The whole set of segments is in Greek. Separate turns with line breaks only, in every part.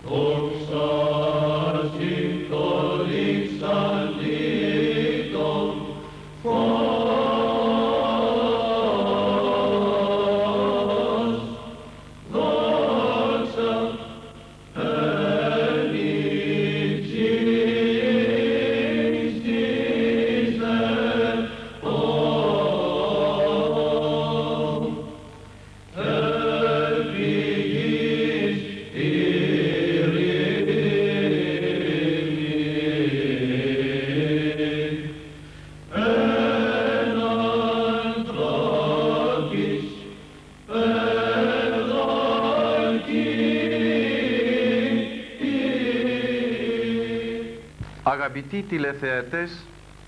Αγαπητοί τηλεθεατές,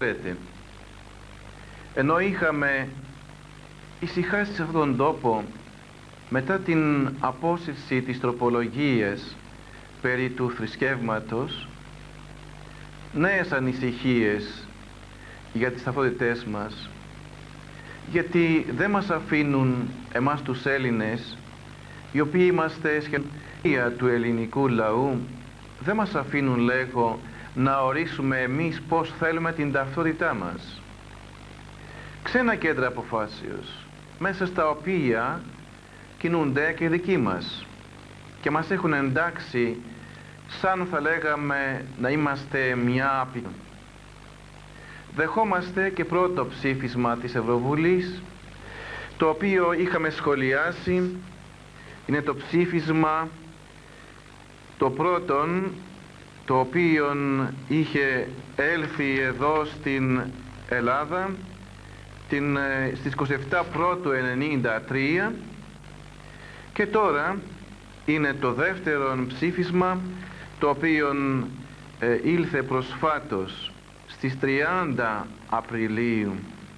ενώ είχαμε ησυχάσει σε αυτόν τον τόπο μετά την απόσυρση της τροπολογίας περί του θρησκεύματος, νέες ανησυχίες για τις ταυτότητές μας, γιατί δεν μας αφήνουν εμάς τους Έλληνες, οι οποίοι είμαστε σχεδόν του ελληνικού λαού, δεν μας αφήνουν, λέγω, να ορίσουμε εμείς πώς θέλουμε την ταυτότητά μας. Ξένα κέντρα αποφάσεως, μέσα στα οποία κινούνται και οι δικοί μας και μας έχουν εντάξει σαν θα λέγαμε να είμαστε μια απειλή. Δεχόμαστε και πρώτο ψήφισμα της Ευρωβουλής, το οποίο είχαμε σχολιάσει. Είναι το ψήφισμα το πρώτον, το οποίο είχε έλθει εδώ στην Ελλάδα στις 27 Πρώτου 1993, και τώρα είναι το δεύτερο ψήφισμα, το οποίο ήλθε προσφάτως στις 30 Απριλίου.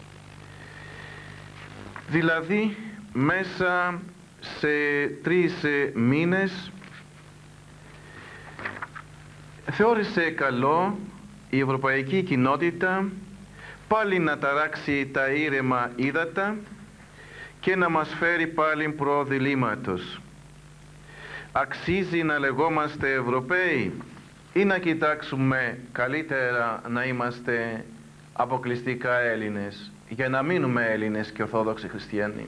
Δηλαδή μέσα σε 3 μήνες θεώρησε καλό η ευρωπαϊκή κοινότητα πάλι να ταράξει τα ήρεμα ύδατα και να μας φέρει πάλι προ διλήμματος. Αξίζει να λεγόμαστε Ευρωπαίοι ή να κοιτάξουμε καλύτερα να είμαστε αποκλειστικά Έλληνες, για να μείνουμε Έλληνες και Ορθόδοξοι Χριστιανοί?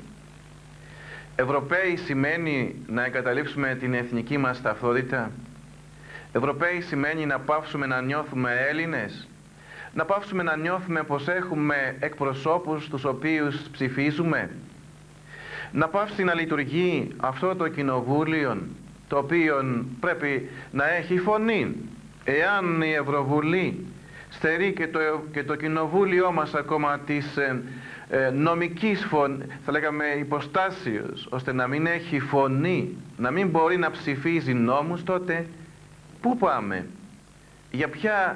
Ευρωπαίοι σημαίνει να εγκαταλείψουμε την εθνική μας ταυτότητα. Ευρωπαίοι σημαίνει να πάψουμε να νιώθουμε Έλληνες, να πάψουμε να νιώθουμε πως έχουμε εκπροσώπους τους οποίους ψηφίζουμε, να πάψει να λειτουργεί αυτό το κοινοβούλιο, το οποίο πρέπει να έχει φωνή. Εάν η Ευρωβουλή στερεί και το κοινοβούλιο μας ακόμα της νομικής θα λέγαμε υποστάσεως, ώστε να μην έχει φωνή, να μην μπορεί να ψηφίζει νόμους, τότε πού πάμε? Για ποια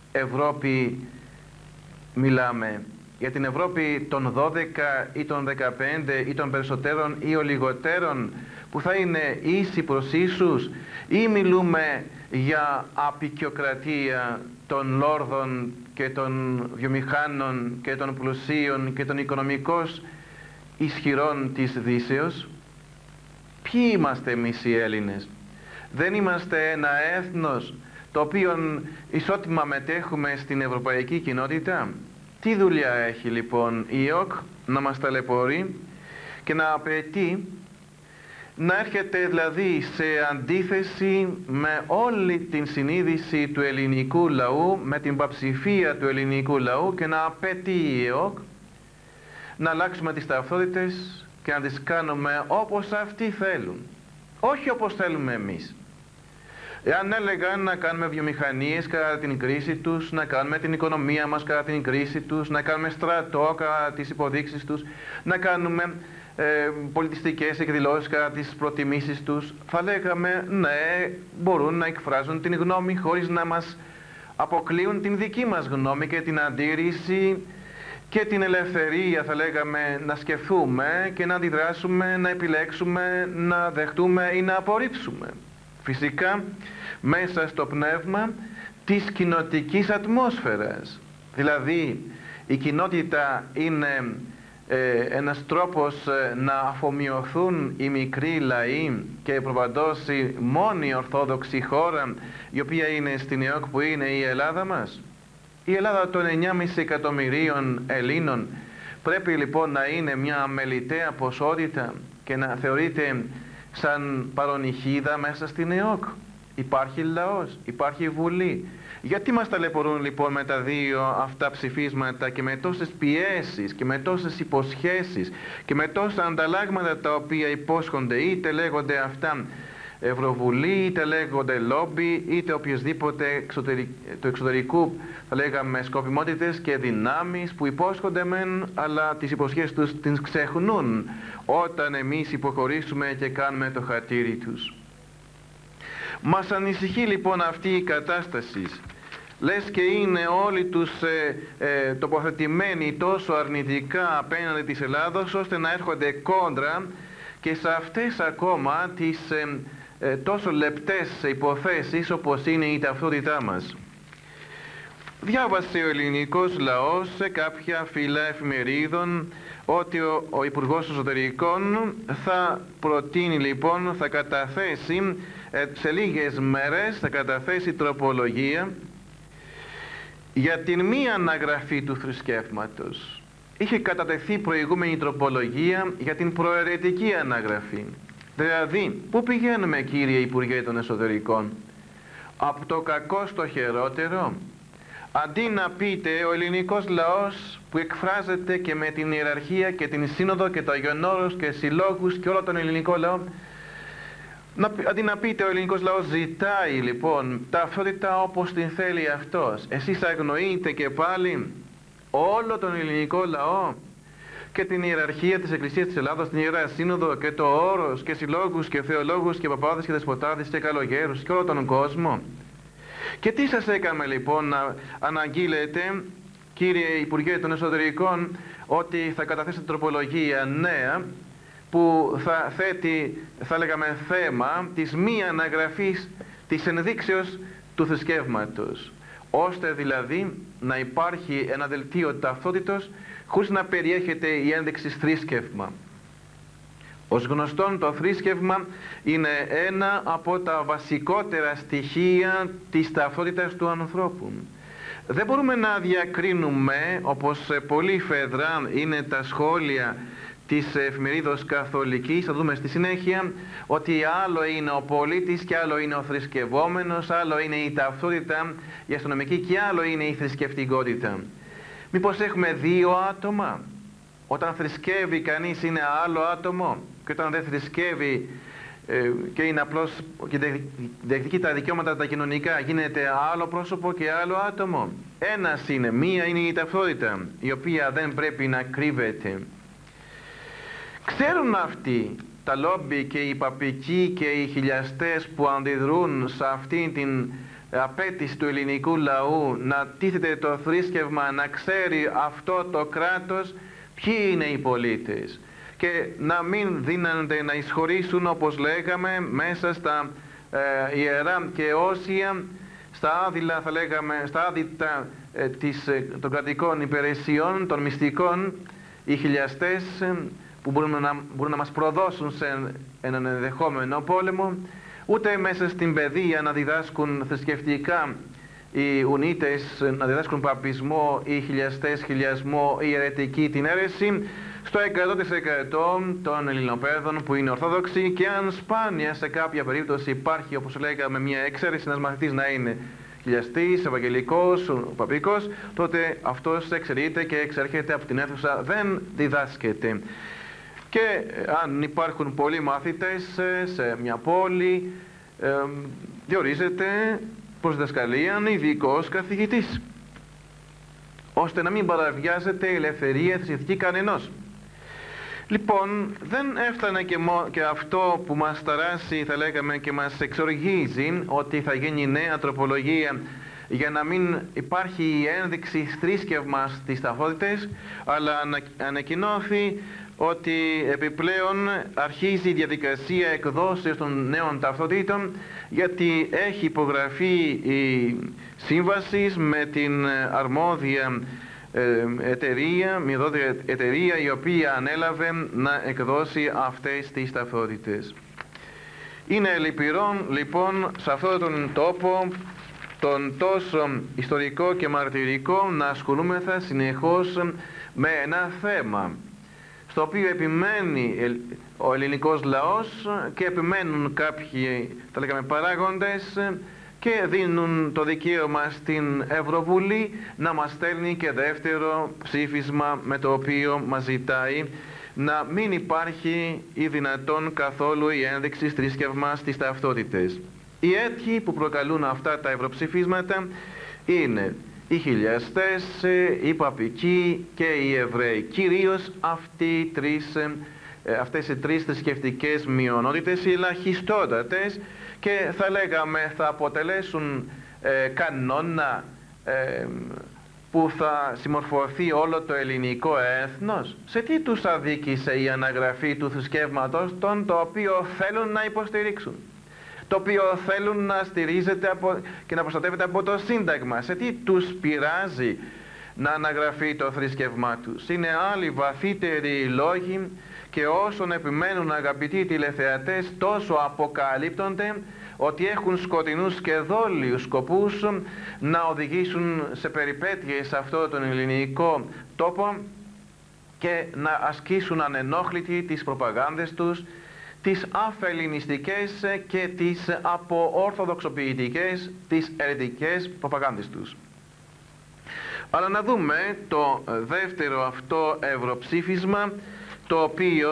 Ευρώπη μιλάμε? Για την Ευρώπη των 12 ή των 15 ή των περισσότερων ή ο λιγότερων, που θα είναι ίσοι προς ίσους, ή μιλούμε για απικιοκρατία των λόρδων και των βιομηχάνων και των πλουσίων και των οικονομικώς ισχυρών της Δύσεως? Ποιοι είμαστε εμείς οι Έλληνες? Δεν είμαστε ένα έθνος το οποίο ισότιμα μετέχουμε στην ευρωπαϊκή κοινότητα? Τι δουλειά έχει λοιπόν η ΕΟΚ να μας ταλαιπωρεί και να απαιτεί να έρχεται δηλαδή σε αντίθεση με όλη την συνείδηση του ελληνικού λαού, με την παψηφία του ελληνικού λαού, και να απαιτεί η ΕΟΚ να αλλάξουμε τις ταυτότητες και να τις κάνουμε όπως αυτοί θέλουν, όχι όπως θέλουμε εμείς. Εάν έλεγαν να κάνουμε βιομηχανίες κατά την κρίση τους, να κάνουμε την οικονομία μας κατά την κρίση τους, να κάνουμε στρατό κατά τις υποδείξεις τους, να κάνουμε πολιτιστικές εκδηλώσεις κατά τις προτιμήσεις τους, θα λέγαμε ναι, μπορούν να εκφράζουν την γνώμη χωρίς να μας αποκλείουν την δική μας γνώμη και την αντίρρηση και την ελευθερία, θα λέγαμε, να σκεφτούμε και να αντιδράσουμε, να επιλέξουμε, να δεχτούμε ή να απορρίψουμε. Φυσικά μέσα στο πνεύμα της κοινοτικής ατμόσφαιρας. Δηλαδή η κοινότητα είναι ένας τρόπος να αφομοιωθούν οι μικροί λαοί και προπαντός η μόνη ορθόδοξη χώρα η οποία είναι στην ΕΟΚ, που είναι η Ελλάδα μας. Η Ελλάδα των 9,5 εκατομμυρίων Ελλήνων πρέπει λοιπόν να είναι μια αμεληταία ποσότητα και να θεωρείται σαν παρονυχίδα μέσα στην ΕΟΚ. Υπάρχει λαός, υπάρχει βουλή. Γιατί μας ταλαιπωρούν λοιπόν με τα δύο αυτά ψηφίσματα και με τόσες πιέσεις και με τόσες υποσχέσεις και με τόσα ανταλλάγματα τα οποία υπόσχονται, είτε λέγονται αυτά Ευρωβουλή, είτε λέγονται λόμπι, είτε οποιασδήποτε του εξωτερικού, θα λέγαμε, σκοπιμότητες και δυνάμεις που υπόσχονται μεν, αλλά τις υποσχέσεις τους τις ξεχνούν όταν εμείς υποχωρήσουμε και κάνουμε το χατήρι τους. Μας ανησυχεί λοιπόν αυτή η κατάσταση. Λες και είναι όλοι τους τοποθετημένοι τόσο αρνητικά απέναντι της Ελλάδος, ώστε να έρχονται κόντρα και σε αυτές ακόμα τις τόσο λεπτές υποθέσεις όπως είναι η ταυτότητά μας. Διάβασε ο ελληνικός λαός σε κάποια φύλλα εφημερίδων ότι ο Υπουργός Εσωτερικών θα προτείνει λοιπόν, θα καταθέσει σε λίγες μέρες, θα καταθέσει τροπολογία για την μη αναγραφή του θρησκεύματος. Είχε κατατεθεί προηγούμενη τροπολογία για την προαιρετική αναγραφή. Δηλαδή, πού πηγαίνουμε, κύριε Υπουργέ των Εσωτερικών? Από το κακό στο χειρότερο. Αντί να πείτε ο ελληνικός λαός που εκφράζεται και με την ιεραρχία και την σύνοδο και το Αγιον Όρος και συλλόγους και όλο τον ελληνικό λαό, αντί να πείτε ο ελληνικός λαός ζητάει λοιπόν ταυτότητα όπως την θέλει αυτός, εσείς αγνοείτε και πάλι όλο τον ελληνικό λαό και την ιεραρχία της Εκκλησίας της Ελλάδος, την Ιερά Σύνοδο και το Όρος και συλλόγους και θεολόγους και παπάδες και δεσποτάδες και καλογέρους και όλο τον κόσμο. Και τι σας έκαμε λοιπόν να αναγγείλετε, κύριε Υπουργέ των Εσωτερικών, ότι θα καταθέσετε τροπολογία νέα που θα θέτει, θα λέγαμε, θέμα της μη αναγραφής της ενδείξεως του θρησκεύματος, ώστε δηλαδή να υπάρχει ένα δελτίο ταυτότητος χωρίς να περιέχεται η ένδειξη θρήσκευμα. Ως γνωστόν, το θρήσκευμα είναι ένα από τα βασικότερα στοιχεία της ταυτότητας του ανθρώπου. Δεν μπορούμε να διακρίνουμε, όπως πολύ φεδρά είναι τα σχόλια της εφημερίδος Καθολικής, θα δούμε στη συνέχεια, ότι άλλο είναι ο πολίτης και άλλο είναι ο θρησκευόμενος, άλλο είναι η ταυτότητα, η αστυνομική και άλλο είναι η θρησκευτικότητα. Μήπως έχουμε δύο άτομα? Όταν θρησκεύει κανείς είναι άλλο άτομο και όταν δεν θρησκεύει και είναι απλώς και διεκδικεί τα δικαιώματα τα κοινωνικά, γίνεται άλλο πρόσωπο και άλλο άτομο? Ένας είναι, μία είναι η ταυτότητα, η οποία δεν πρέπει να κρύβεται. Ξέρουν αυτοί, τα λόμπι και οι παπικοί και οι χιλιαστές που αντιδρούν σε αυτή την απέτηση του ελληνικού λαού να τίθεται το θρήσκευμα, να ξέρει αυτό το κράτος ποιοι είναι οι πολίτες και να μην δίνονται να εισχωρήσουν, όπως λέγαμε, μέσα στα ιερά και όσια, στα άδειλα, θα λέγαμε, στα άδυτα των κρατικών υπηρεσιών, των μυστικών, οι χιλιαστές που μπορούν να μας προδώσουν σε έναν ενδεχόμενο πόλεμο, ούτε μέσα στην παιδεία να διδάσκουν θρησκευτικά οι Ουνίτες, να διδάσκουν παπισμό, οι χιλιαστές χιλιασμό, η αιρετική την αίρεση, στο 100% των Ελληνοπαίδων που είναι Ορθόδοξοι, και αν σπάνια σε κάποια περίπτωση υπάρχει, όπως λέγαμε, μια εξαίρεση, ένας μαθητής να είναι χιλιαστής, ευαγγελικός, παπικός, τότε αυτός εξαιρείται και εξέρχεται από την αίθουσα, δεν διδάσκεται. Και αν υπάρχουν πολλοί μάθητες σε μια πόλη, διορίζεται προς διδασκαλίαν ειδικός καθηγητής, ώστε να μην παραβιάζεται η ελευθερία θρησκευτική κανενός. Λοιπόν, δεν έφτανε και αυτό που μας ταράσει, θα λέγαμε, και μας εξοργίζει, ότι θα γίνει νέα τροπολογία για να μην υπάρχει η ένδειξη θρήσκευμα στις ταυτότητες, αλλά ανακοινώθη ότι επιπλέον αρχίζει η διαδικασία εκδόσεως των νέων ταυτοτήτων, γιατί έχει υπογραφεί η σύμβαση με την αρμόδια εταιρεία η οποία ανέλαβε να εκδώσει αυτές τις ταυτότητες. Είναι λυπηρό λοιπόν σε αυτόν τον τόπο, τον τόσο ιστορικό και μαρτυρικό, να ασχολούμεθα συνεχώς με ένα θέμα στο οποίο επιμένει ο ελληνικός λαός και επιμένουν κάποιοι, θα λέγαμε, παράγοντες, και δίνουν το δικαίωμα στην Ευρωβουλή να μας στέλνει και δεύτερο ψήφισμα, με το οποίο μας ζητάει να μην υπάρχει ή δυνατόν καθόλου η ένδειξη θρήσκευμα στις ταυτότητες. Οι αίτιοι που προκαλούν αυτά τα ευρωψηφίσματα είναι οι χιλιαστές, οι παπικοί και οι Εβραίοι. Κυρίως αυτές οι τρεις θρησκευτικές μειονότητες, οι ελαχιστότατες, και θα λέγαμε θα αποτελέσουν κανόνα που θα συμμορφωθεί όλο το ελληνικό έθνος. Σε τι τους αδίκησε η αναγραφή του θρησκεύματος των, το οποίο θέλουν να υποστηρίξουν, το οποίο θέλουν να στηρίζεται και να προστατεύεται από το Σύνταγμα? Σε τι τους πειράζει να αναγραφεί το θρησκευμά τους? Είναι άλλοι βαθύτεροι λόγοι, και όσων επιμένουν, αγαπητοί τηλεθεατές, τόσο αποκαλύπτονται ότι έχουν σκοτεινούς και δόλιους σκοπούς να οδηγήσουν σε περιπέτειες σε αυτό τον ελληνικό τόπο και να ασκήσουν ανενόχλητοι τις προπαγάνδες τους, τις αφελληνιστικές και τις αποορθοδοξοποιητικές, τις αιρετικές προπαγάνδες τους. Αλλά να δούμε το δεύτερο αυτό ευρωψήφισμα, το οποίο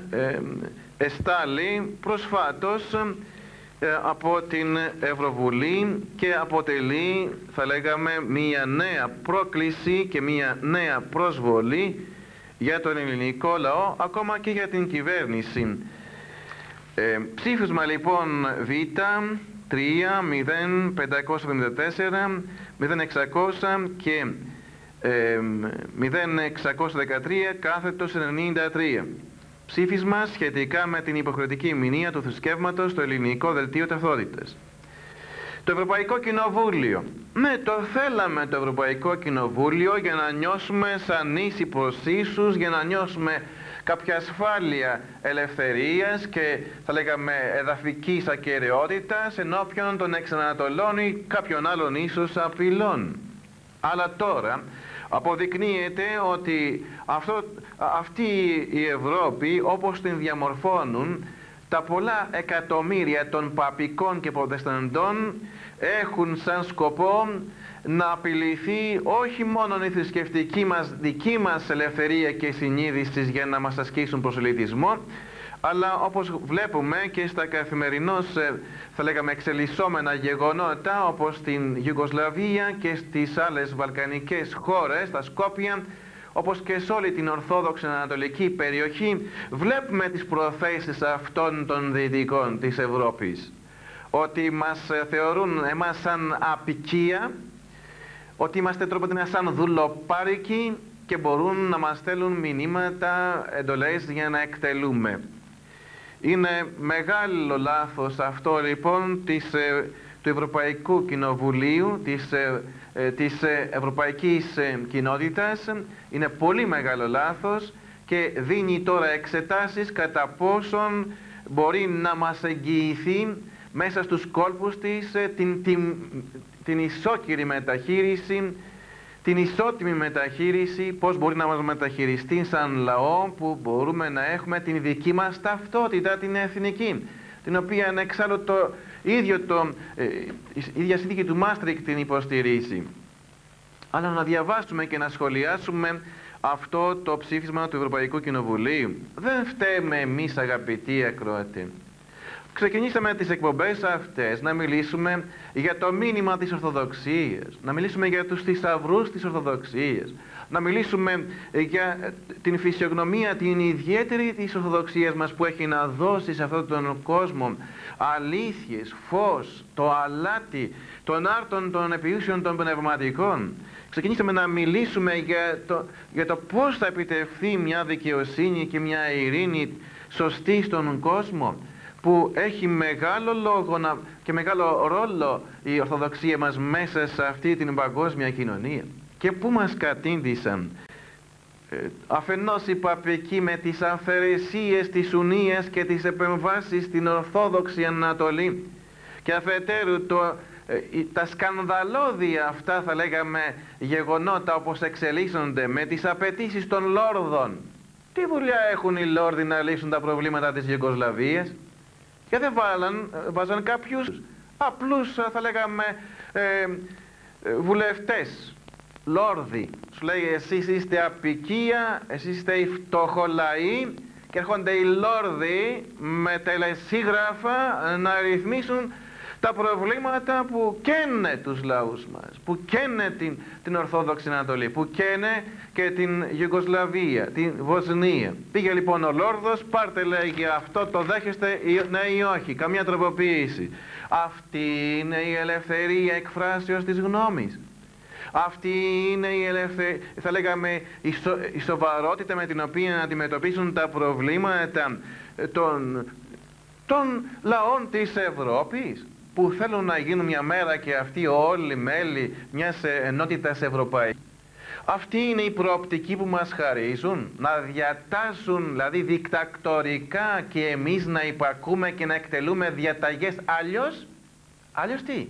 εστάλει προσφάτως από την Ευρωβουλή και αποτελεί, θα λέγαμε, μια νέα πρόκληση και μια νέα προσβολή για τον ελληνικό λαό, ακόμα και για την κυβέρνηση. Ψήφισμα λοιπόν Β 3 0574 0600 και 0613 κάθετος 93. Ψήφισμα σχετικά με την υποχρεωτική μνήα του θρησκεύματος στο ελληνικό δελτίο ταυτότητας. Το Ευρωπαϊκό Κοινοβούλιο. Ναι, το θέλαμε το Ευρωπαϊκό Κοινοβούλιο για να νιώσουμε σαν ίσοι προς ίσους, για να νιώσουμε κάποια ασφάλεια ελευθερίας και, θα λέγαμε, εδαφικής ακεραιότητας ενώπιον των εξανατολών ή κάποιων άλλων ίσως απειλών. Αλλά τώρα αποδεικνύεται ότι αυτή η Ευρώπη, όπως την διαμορφώνουν τα πολλά εκατομμύρια των παπικών και προτεσταντών, έχουν σαν σκοπό να απειληθεί όχι μόνο η θρησκευτική δική μας ελευθερία και συνείδηση για να μας ασκήσουν προσελητισμό, αλλά όπως βλέπουμε και στα καθημερινώς, θα λέγαμε, εξελισσόμενα γεγονότα, όπως στην Ιουγκοσλαβία και στις άλλες βαλκανικές χώρες, στα Σκόπια, όπως και σε όλη την ορθόδοξη ανατολική περιοχή, βλέπουμε τις προθέσεις αυτών των δυτικών της Ευρώπης, ότι μας θεωρούν εμάς σαν απικία, ότι είμαστε τρόποντινά σαν δουλοπάρικοι και μπορούν να μας στέλνουν μηνύματα, εντολές για να εκτελούμε. Είναι μεγάλο λάθος αυτό λοιπόν του Ευρωπαϊκού Κοινοβουλίου, της Ευρωπαϊκής Κοινότητας. Είναι πολύ μεγάλο λάθος και δίνει τώρα εξετάσεις κατά πόσον μπορεί να μας εγγυηθεί μέσα στους κόλπους της την ισόκυρη μεταχείριση, την ισότιμη μεταχείριση, πώς μπορεί να μας μεταχειριστεί σαν λαό, που μπορούμε να έχουμε την δική μας ταυτότητα, την εθνική, την οποία εξάλλου η ίδια συνθήκη του Μάστριχτ την υποστηρίζει. Αλλά να διαβάσουμε και να σχολιάσουμε αυτό το ψήφισμα του Ευρωπαϊκού Κοινοβουλίου. Δεν φταίμε εμείς, αγαπητοί ακροατοί. Ξεκινήσαμε τις εκπομπές αυτές να μιλήσουμε για το μήνυμα της Ορθοδοξίας, να μιλήσουμε για τους θησαυρούς της Ορθοδοξίας, να μιλήσουμε για την φυσιογνωμία, την ιδιαίτερη της Ορθοδοξίας μας, που έχει να δώσει σε αυτόν τον κόσμο αλήθειες, φως, το αλάτι των άρτων των επιούσεων των πνευματικών. Ξεκινήσαμε να μιλήσουμε για το πώς θα επιτευχθεί μια δικαιοσύνη και μια ειρήνη σωστή στον κόσμο, που έχει μεγάλο λόγο και μεγάλο ρόλο η Ορθοδοξία μας μέσα σε αυτή την παγκόσμια κοινωνία. και πού μας κατήντησαν. Αφενός οι παπικοί με τις αφαιρεσίες της Ουνίας και τις επεμβάσεις στην Ορθόδοξη Ανατολή, και αφετέρου τα σκανδαλώδια αυτά, θα λέγαμε, γεγονότα όπως εξελίσσονται με τις απαιτήσεις των Λόρδων. Τι δουλειά έχουν οι Λόρδοι να λύσουν τα προβλήματα της Ιουγκοσλαβίας? Και δεν βάζαν κάποιους απλούς, θα λέγαμε, βουλευτές, Λόρδοι. Σου λέει, εσείς είστε απικία, εσείς είστε οι φτωχολαοί, και έρχονται οι Λόρδοι με τελεσίγραφα να ρυθμίσουν τα προβλήματα που καίνε τους λαούς μας, που καίνε την Ορθόδοξη Ανατολή, που καίνε και την Ιουγκοσλαβία, την Βοσνία. Πήγε λοιπόν ο Λόρδος, πάρτε, λέγει, αυτό το δέχεστε, ναι ή όχι, καμία τροποποίηση. Αυτή είναι η ελευθερία εκφράσεως της γνώμης. Αυτή είναι θα λέγαμε, η σοβαρότητα με την οποία να αντιμετωπίσουν τα προβλήματα των λαών της Ευρώπης, που θέλουν να γίνουν μια μέρα και αυτοί όλοι μέλη μιας ενότητας ευρωπαϊκής. Αυτή είναι η προοπτική που μας χαρίζουν, να διατάσσουν δηλαδή δικτακτορικά και εμείς να υπακούμε και να εκτελούμε διαταγές. Αλλιώς τι?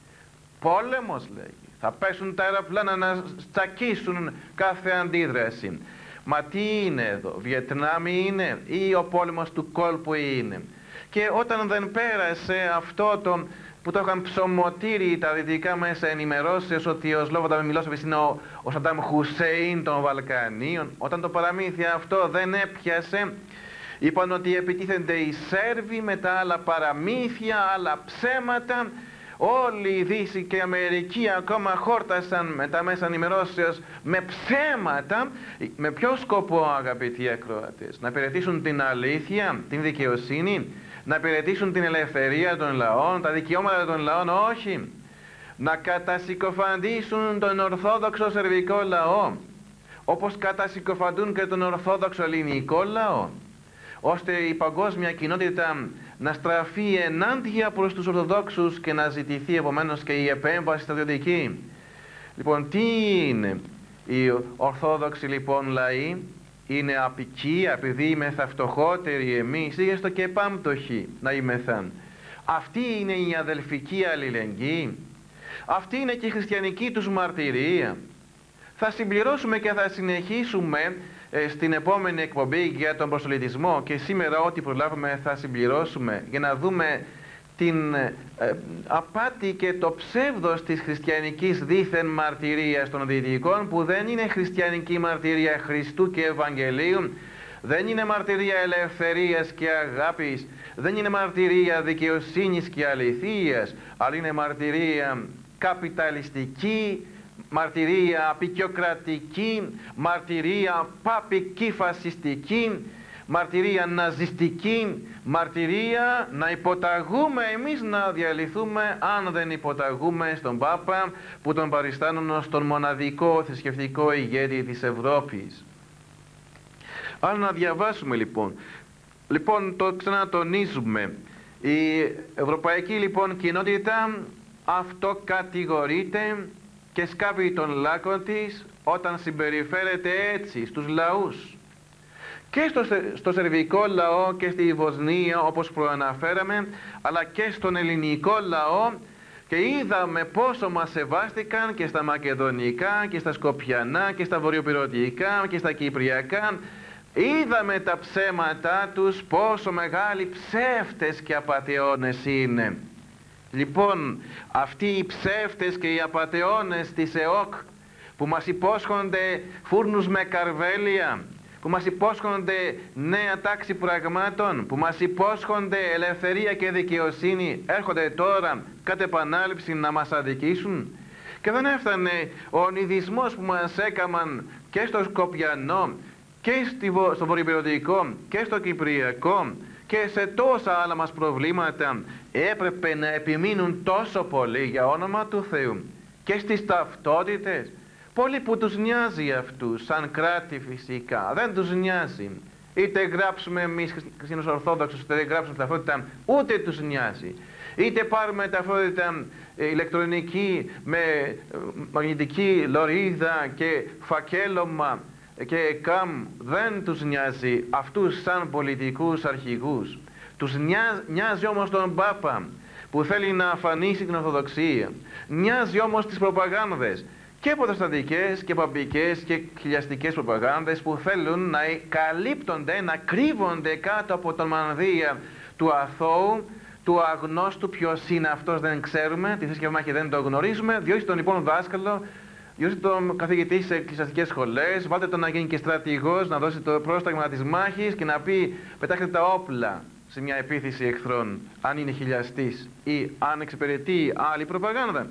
Πόλεμος, λέγει. Θα πέσουν τα αεροπλάνα να τσακίσουν κάθε αντίδραση. Μα τι είναι εδώ? Βιετνάμ είναι ή ο πόλεμος του κόλπου είναι? Και όταν δεν πέρασε αυτό που το είχαν ψωμοτήρει τα δυτικά μέσα ενημερώσεως ότι ο Σλόβοντα Μιλόσεβιτς είναι ο Σαντάμ Χουσέιν των Βαλκανίων, όταν το παραμύθι αυτό δεν έπιασε, είπαν ότι επιτίθενται οι Σέρβοι με τα άλλα παραμύθια, άλλα ψέματα. Όλη η Δύση και η Αμερική ακόμα χόρτασαν με τα μέσα ενημερώσεως με ψέματα. Με ποιο σκοπό, αγαπητοί ακροατές? Να υπηρετήσουν την αλήθεια, την δικαιοσύνη, να υπηρετήσουν την ελευθερία των λαών, τα δικαιώματα των λαών? Όχι. Να κατασυκοφαντήσουν τον Ορθόδοξο Σερβικό λαό, όπως κατασυκοφαντούν και τον Ορθόδοξο Ελληνικό λαό, ώστε η παγκόσμια κοινότητα να στραφεί ενάντια προς τους Ορθοδόξους και να ζητηθεί επομένως και η επέμβαση στρατιωτική. Λοιπόν, τι είναι οι Ορθόδοξοι λοιπόν λαοί? Είναι απικία, επειδή είμεθα φτωχότεροι εμείς, ή έστω και πάμπτωχοι να είμεθαν. Αυτή είναι η αδελφική αλληλεγγύη. Αυτή είναι και η χριστιανική τους μαρτυρία. Θα συμπληρώσουμε και θα συνεχίσουμε στην επόμενη εκπομπή για τον προσελητισμό, και σήμερα ό,τι προλάβουμε θα συμπληρώσουμε για να δούμε την απάτη και το ψεύδος της χριστιανικής δήθεν μαρτυρίας των δυτικών, που δεν είναι χριστιανική μαρτυρία Χριστού και Ευαγγελίου, δεν είναι μαρτυρία ελευθερίας και αγάπης, δεν είναι μαρτυρία δικαιοσύνης και αληθείας, αλλά είναι μαρτυρία καπιταλιστική, μαρτυρία απικιοκρατική, μαρτυρία παπική φασιστική, μαρτυρία ναζιστική, μαρτυρία να υποταγούμε εμείς, να διαλυθούμε αν δεν υποταγούμε στον Πάπα, που τον παριστάνουν ως τον μοναδικό θρησκευτικό ηγέτη της Ευρώπης. Άρα να διαβάσουμε λοιπόν το ξανατονίζουμε. Η ευρωπαϊκή λοιπόν κοινότητα αυτοκατηγορείται και σκάβει τον λάκκο της όταν συμπεριφέρεται έτσι στους λαούς. Και στο σερβικό λαό και στη Βοσνία, όπως προαναφέραμε, αλλά και στον ελληνικό λαό, και είδαμε πόσο μας σεβάστηκαν και στα μακεδονικά και στα σκοπιανά και στα βορειοπυρωτικά και στα κυπριακά. Είδαμε τα ψέματά τους, πόσο μεγάλοι ψεύτες και απατεώνες είναι. Λοιπόν, αυτοί οι ψεύτες και οι απατεώνες της ΕΟΚ, που μας υπόσχονται φούρνους με καρβέλια, που μας υπόσχονται νέα τάξη πραγμάτων, που μας υπόσχονται ελευθερία και δικαιοσύνη, έρχονται τώρα κατ' επανάληψη να μας αδικήσουν. Και δεν έφτανε ο νηδισμός που μας έκαμαν και στο Σκοπιανό και στο Βορειοπυρωτικό και στο Κυπριακό και σε τόσα άλλα μας προβλήματα, έπρεπε να επιμείνουν τόσο πολύ, για όνομα του Θεού, και στις ταυτότητες. Πολύ που τους νοιάζει αυτούς, σαν κράτη φυσικά, δεν τους νοιάζει. Είτε γράψουμε εμείς χριστιανούς Ορθόδοξους, είτε δεν γράψουμε ταυτότητα, ούτε τους νοιάζει. Είτε πάρουμε ταυτότητα ηλεκτρονική με μαγνητική λωρίδα και φακέλωμα και ΚΑΜ, δεν τους νοιάζει αυτούς σαν πολιτικούς αρχηγούς. Τους νοιάζει όμως τον Πάπα που θέλει να αφανίσει την Ορθοδοξία. Νοιάζει όμως τις προπαγάνδες, και προτεσταντικές και παπικές και χιλιαστικές προπαγάνδες που θέλουν να καλύπτονται, να κρύβονται κάτω από τον μανδύα του αθώου, του αγνώστου. Ποιος είναι αυτός δεν ξέρουμε, τη θρησκεία μάχη δεν το γνωρίζουμε. Διώστε τον λοιπόν δάσκαλο, διώστε τον καθηγητή σε εκκλησιαστικές σχολές, βάλτε τον να γίνει και στρατηγός, να δώσει το πρόσταγμα της μάχης και να πει πετάχτε τα όπλα σε μια επίθεση εχθρών, αν είναι χιλιαστής ή αν εξυπηρετεί άλλη προπαγάνδα.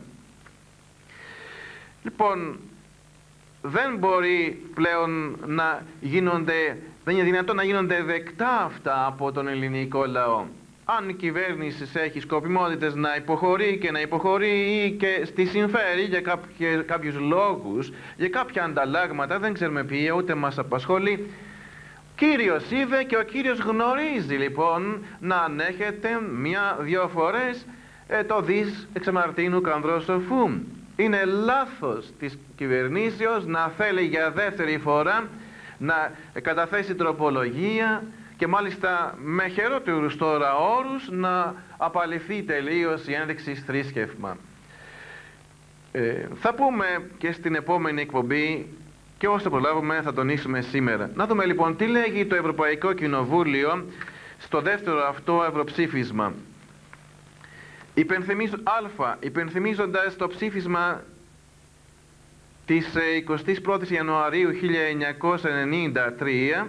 Λοιπόν, δεν μπορεί πλέον να γίνονται, δεν είναι δυνατόν να γίνονται δεκτά αυτά από τον ελληνικό λαό. Αν η κυβέρνηση έχει σκοπιμότητες να υποχωρεί και να υποχωρεί ή και στη συμφέρει για κάποιους λόγους, για κάποια ανταλλάγματα, δεν ξέρουμε ποιοι, ούτε μας απασχολεί. Κύριος είδε και ο Κύριος γνωρίζει λοιπόν να ανέχεται μια-δυο φορές το δις εξ αμαρτίνου κανδρός σοφού. Είναι λάθος της κυβερνήσεως να θέλει για δεύτερη φορά να καταθέσει τροπολογία και μάλιστα με χειρότερους τώρα όρους να απαλληφθεί τελείως η ένδειξη θρήσκευμα. Θα πούμε και στην επόμενη εκπομπή και όσο προλάβουμε θα τονίσουμε σήμερα. Να δούμε λοιπόν τι λέγει το Ευρωπαϊκό Κοινοβούλιο στο δεύτερο αυτό ευρωψήφισμα. Υπενθυμίζοντας το ψήφισμα της 21ης Ιανουαρίου 1993,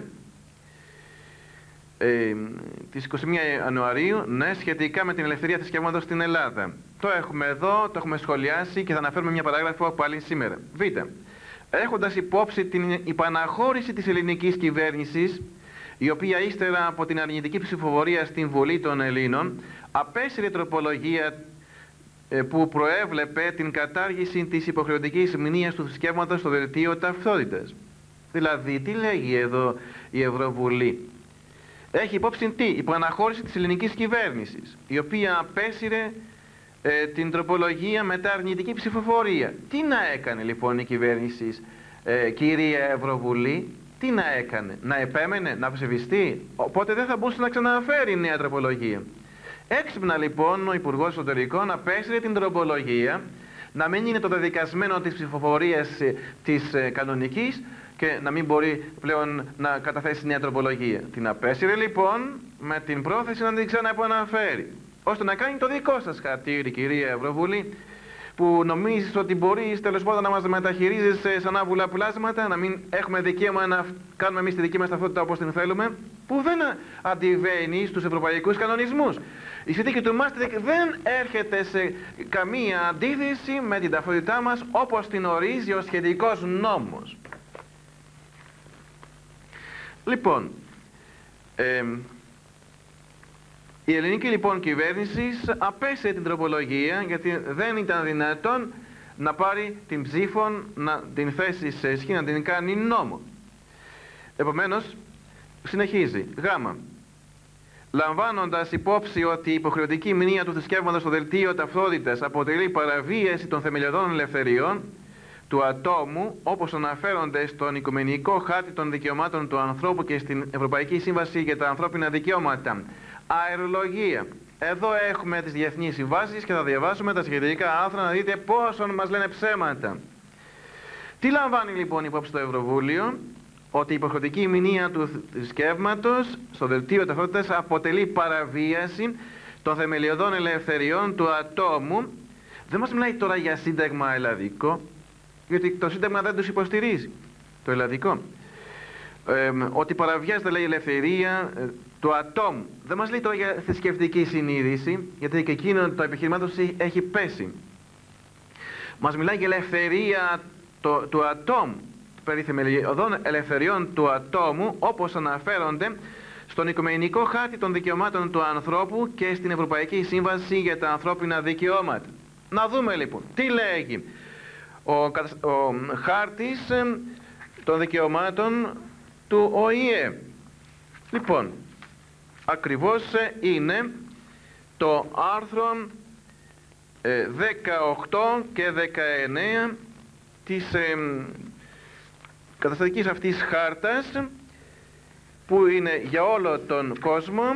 της 21 Ιανουαρίου, ναι, σχετικά με την ελευθερία θρησκεύματος στην Ελλάδα. Το έχουμε εδώ, το έχουμε σχολιάσει και θα αναφέρουμε μια παράγραφο πάλι σήμερα. Β. Έχοντας υπόψη την υπαναχώρηση της ελληνικής κυβέρνησης, η οποία ύστερα από την αρνητική ψηφοφορία στην Βουλή των Ελλήνων απέσυρε τροπολογία που προέβλεπε την κατάργηση της υποχρεωτικής μνήας του θρησκεύματος στο δελτίο ταυτότητας. Δηλαδή, τι λέγει εδώ η Ευρωβουλή? Έχει υπόψη τι? Υπαναχώρηση της ελληνικής κυβέρνησης, η οποία απέσυρε την τροπολογία μετά αρνητική ψηφοφορία. Τι να έκανε λοιπόν η κυβέρνηση, κυρία Ευρωβουλή? Τι να έκανε? Να επέμενε, να ψηφιστεί? Οπότε δεν θα μπορούσε να ξαναφέρει νέα τροπολογία. Έξυπνα λοιπόν ο Υπουργός Εσωτερικών απέσυρε την τροπολογία, να μην είναι το δεδικασμένο της ψηφοφορίας της κανονικής και να μην μπορεί πλέον να καταθέσει νέα τροπολογία. Την απέσυρε λοιπόν με την πρόθεση να την ξαναεπαναφέρει, ώστε να κάνει το δικό σας χαρτίρι, κυρία Ευρωβουλή, που νομίζεις ότι μπορείς τέλος πάντων να μας μεταχειρίζεσαι σαν άβουλα πλάσματα, να μην έχουμε δικαίωμα να κάνουμε εμείς τη δική μας ταυτότητα όπως την θέλουμε, που δεν αντιβαίνει στους ευρωπαϊκούς κανονισμούς. Η συνθήκη του Μάστριχτ δεν έρχεται σε καμία αντίθεση με την ταυτότητά μας όπως την ορίζει ο σχετικός νόμος. Λοιπόν, η ελληνική λοιπόν κυβέρνηση απέσυρε την τροπολογία, γιατί δεν ήταν δυνατόν να πάρει την ψήφον, να την θέσει σε ισχύ, να την κάνει νόμο. Επομένως, συνεχίζει. Γ. Λαμβάνοντας υπόψη ότι η υποχρεωτική μνήα του θρησκεύματος στο δελτίο ταυτότητας αποτελεί παραβίαση των θεμελιωδών ελευθεριών του ατόμου, όπως αναφέρονται στον Οικουμενικό Χάρτη των Δικαιωμάτων του Ανθρώπου και στην Ευρωπαϊκή Σύμβαση για τα Ανθρώπινα Δικαιώματα. Αερολογία. Εδώ έχουμε τις διεθνείς συμβάσεις και θα διαβάσουμε τα σχετικά άρθρα να δείτε πόσο μας λένε ψέματα. Τι λαμβάνει λοιπόν υπόψη το Ευρωβούλιο? Ότι η υποχρεωτική μνήα του θρησκεύματος στο δελτίο ταυτότητας αποτελεί παραβίαση των θεμελιωδών ελευθεριών του ατόμου. Δεν μας μιλάει τώρα για σύνταγμα ελλαδικό, γιατί το σύνταγμα δεν τους υποστηρίζει, το ελλαδικό. Ότι παραβιάζεται, λέει, η ελευθερία του ατόμου. Δεν μας λέει τώρα για θρησκευτική συνείδηση, γιατί και εκείνο το επιχείρημά του έχει πέσει. Μας μιλάει για ελευθερία του ατόμου, περί θεμελιωδών ελευθεριών του ατόμου, όπως αναφέρονται στον Οικουμενικό Χάρτη των Δικαιωμάτων του Ανθρώπου και στην Ευρωπαϊκή Σύμβαση για τα Ανθρώπινα Δικαιώματα. Να δούμε λοιπόν τι λέγει ο χάρτης των δικαιωμάτων του ΟΗΕ. Λοιπόν, ακριβώς είναι το άρθρο 18 και 19 της καταστατικής αυτής χάρτας, που είναι για όλο τον κόσμο,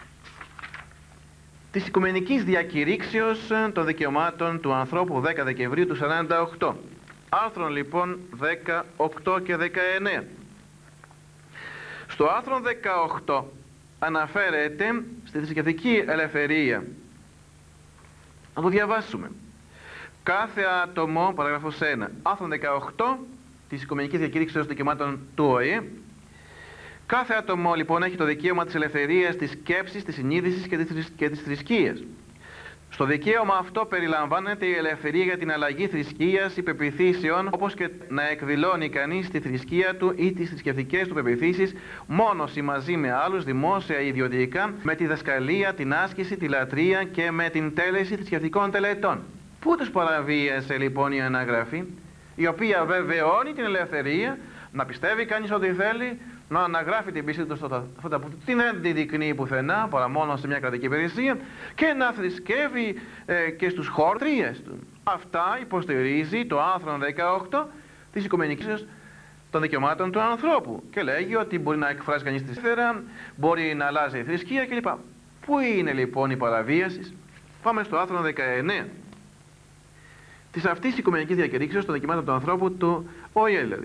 της Οικουμενικής Διακηρύξεως των Δικαιωμάτων του Ανθρώπου, 10 Δεκεμβρίου του 48. Άρθρον λοιπόν 18 και 19. Στο άρθρο 18 αναφέρεται στη θρησκευτική ελευθερία. Να το διαβάσουμε. Κάθε άτομο, παράγραφος 1, άρθρο 18 της Οικουμενικής Διακήρυξης των Δικαιωμάτων του ΟΗΕ. Κάθε άτομο λοιπόν έχει το δικαίωμα της ελευθερίας, της σκέψης, της συνείδησης και της θρησκείας. Στο δικαίωμα αυτό περιλαμβάνεται η ελευθερία για την αλλαγή θρησκείας ή πεποιθήσεων, όπως και να εκδηλώνει κανείς τη θρησκεία του ή τις θρησκευτικές του πεποιθήσεις μόνος ή μαζί με άλλους, δημόσια ή ιδιωτικά, με τη δασκαλία, την άσκηση, τη λατρεία και με την τέλεση θρησκευτικών τελετών. Πού τους παραβίασε λοιπόν η αναγραφή, η οποία βεβαιώνει την ελευθερία να πιστεύει κανείς ό,τι θέλει, να αναγράφει την πίστη του στο που την δεν τη δεικνύει πουθενά παρά μόνο σε μια κρατική υπηρεσία, και να θρησκεύει και στους χώρους του. Αυτά υποστηρίζει το άρθρο 18 της Οικουμενικής των Δικαιωμάτων του Ανθρώπου και λέγει ότι μπορεί να εκφράσει κανείς τη ελευθερία, μπορεί να αλλάζει η θρησκεία κλπ. Πού είναι λοιπόν η παραβίαση? Πάμε στο άρθρο 19 της αυτής Οικουμενικής Διακηρύξεως των Δικαιωμάτων του Ανθρώπου του ΟΗΕ, δηλαδή.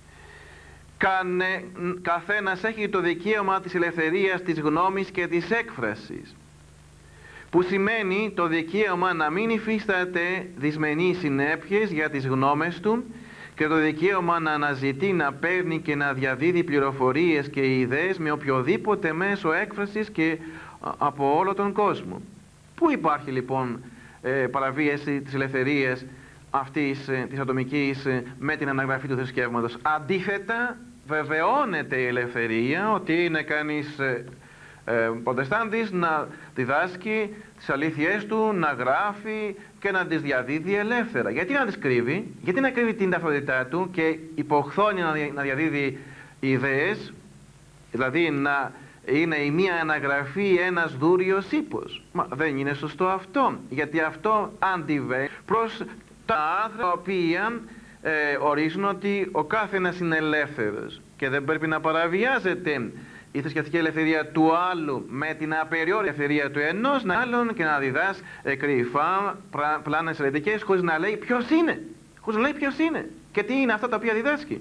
Καθένας έχει το δικαίωμα της ελευθερίας της γνώμης και της έκφρασης, που σημαίνει το δικαίωμα να μην υφίσταται δυσμενείς συνέπειες για τις γνώμες του και το δικαίωμα να αναζητεί, να παίρνει και να διαδίδει πληροφορίες και ιδέες με οποιοδήποτε μέσο έκφρασης και από όλο τον κόσμο. Πού υπάρχει λοιπόν παραβίαση της ελευθερίας αυτής της ατομικής με την αναγραφή του θρησκεύματος? Αντίθετα, βεβαιώνεται η ελευθερία ότι είναι κανείς προτεστάντης να διδάσκει τις αλήθειές του, να γράφει και να τις διαδίδει ελεύθερα. Γιατί να τις κρύβει? Γιατί να κρύβει την ταυτότητά του και υποχθόνει να διαδίδει ιδέες, δηλαδή να είναι η μία αναγραφή ένας δούριος ύπος? Μα δεν είναι σωστό αυτό, γιατί αυτό αντιβαίνει προς τα άρθρα τα οποία ορίζουν ότι ο καθένας είναι ελεύθερος και δεν πρέπει να παραβιάζεται η θρησκευτική ελευθερία του άλλου με την απεριόριστη ελευθερία του ενός άλλον και να διδάσκει κρυφά πλάνες αιρετικές χωρίς να λέει ποιος είναι, χωρίς να λέει ποιος είναι και τι είναι αυτά τα οποία διδάσκει.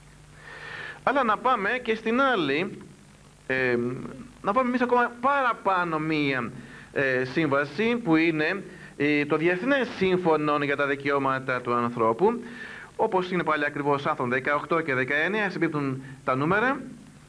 Αλλά να πάμε και στην άλλη, να πάμε εμείς ακόμα παραπάνω μία σύμβαση που είναι το Διεθνές Σύμφωνο για τα Δικαιώματα του Ανθρώπου, όπως είναι πάλι ακριβώς άρθρον 18 και 19, συμπίπτουν τα νούμερα.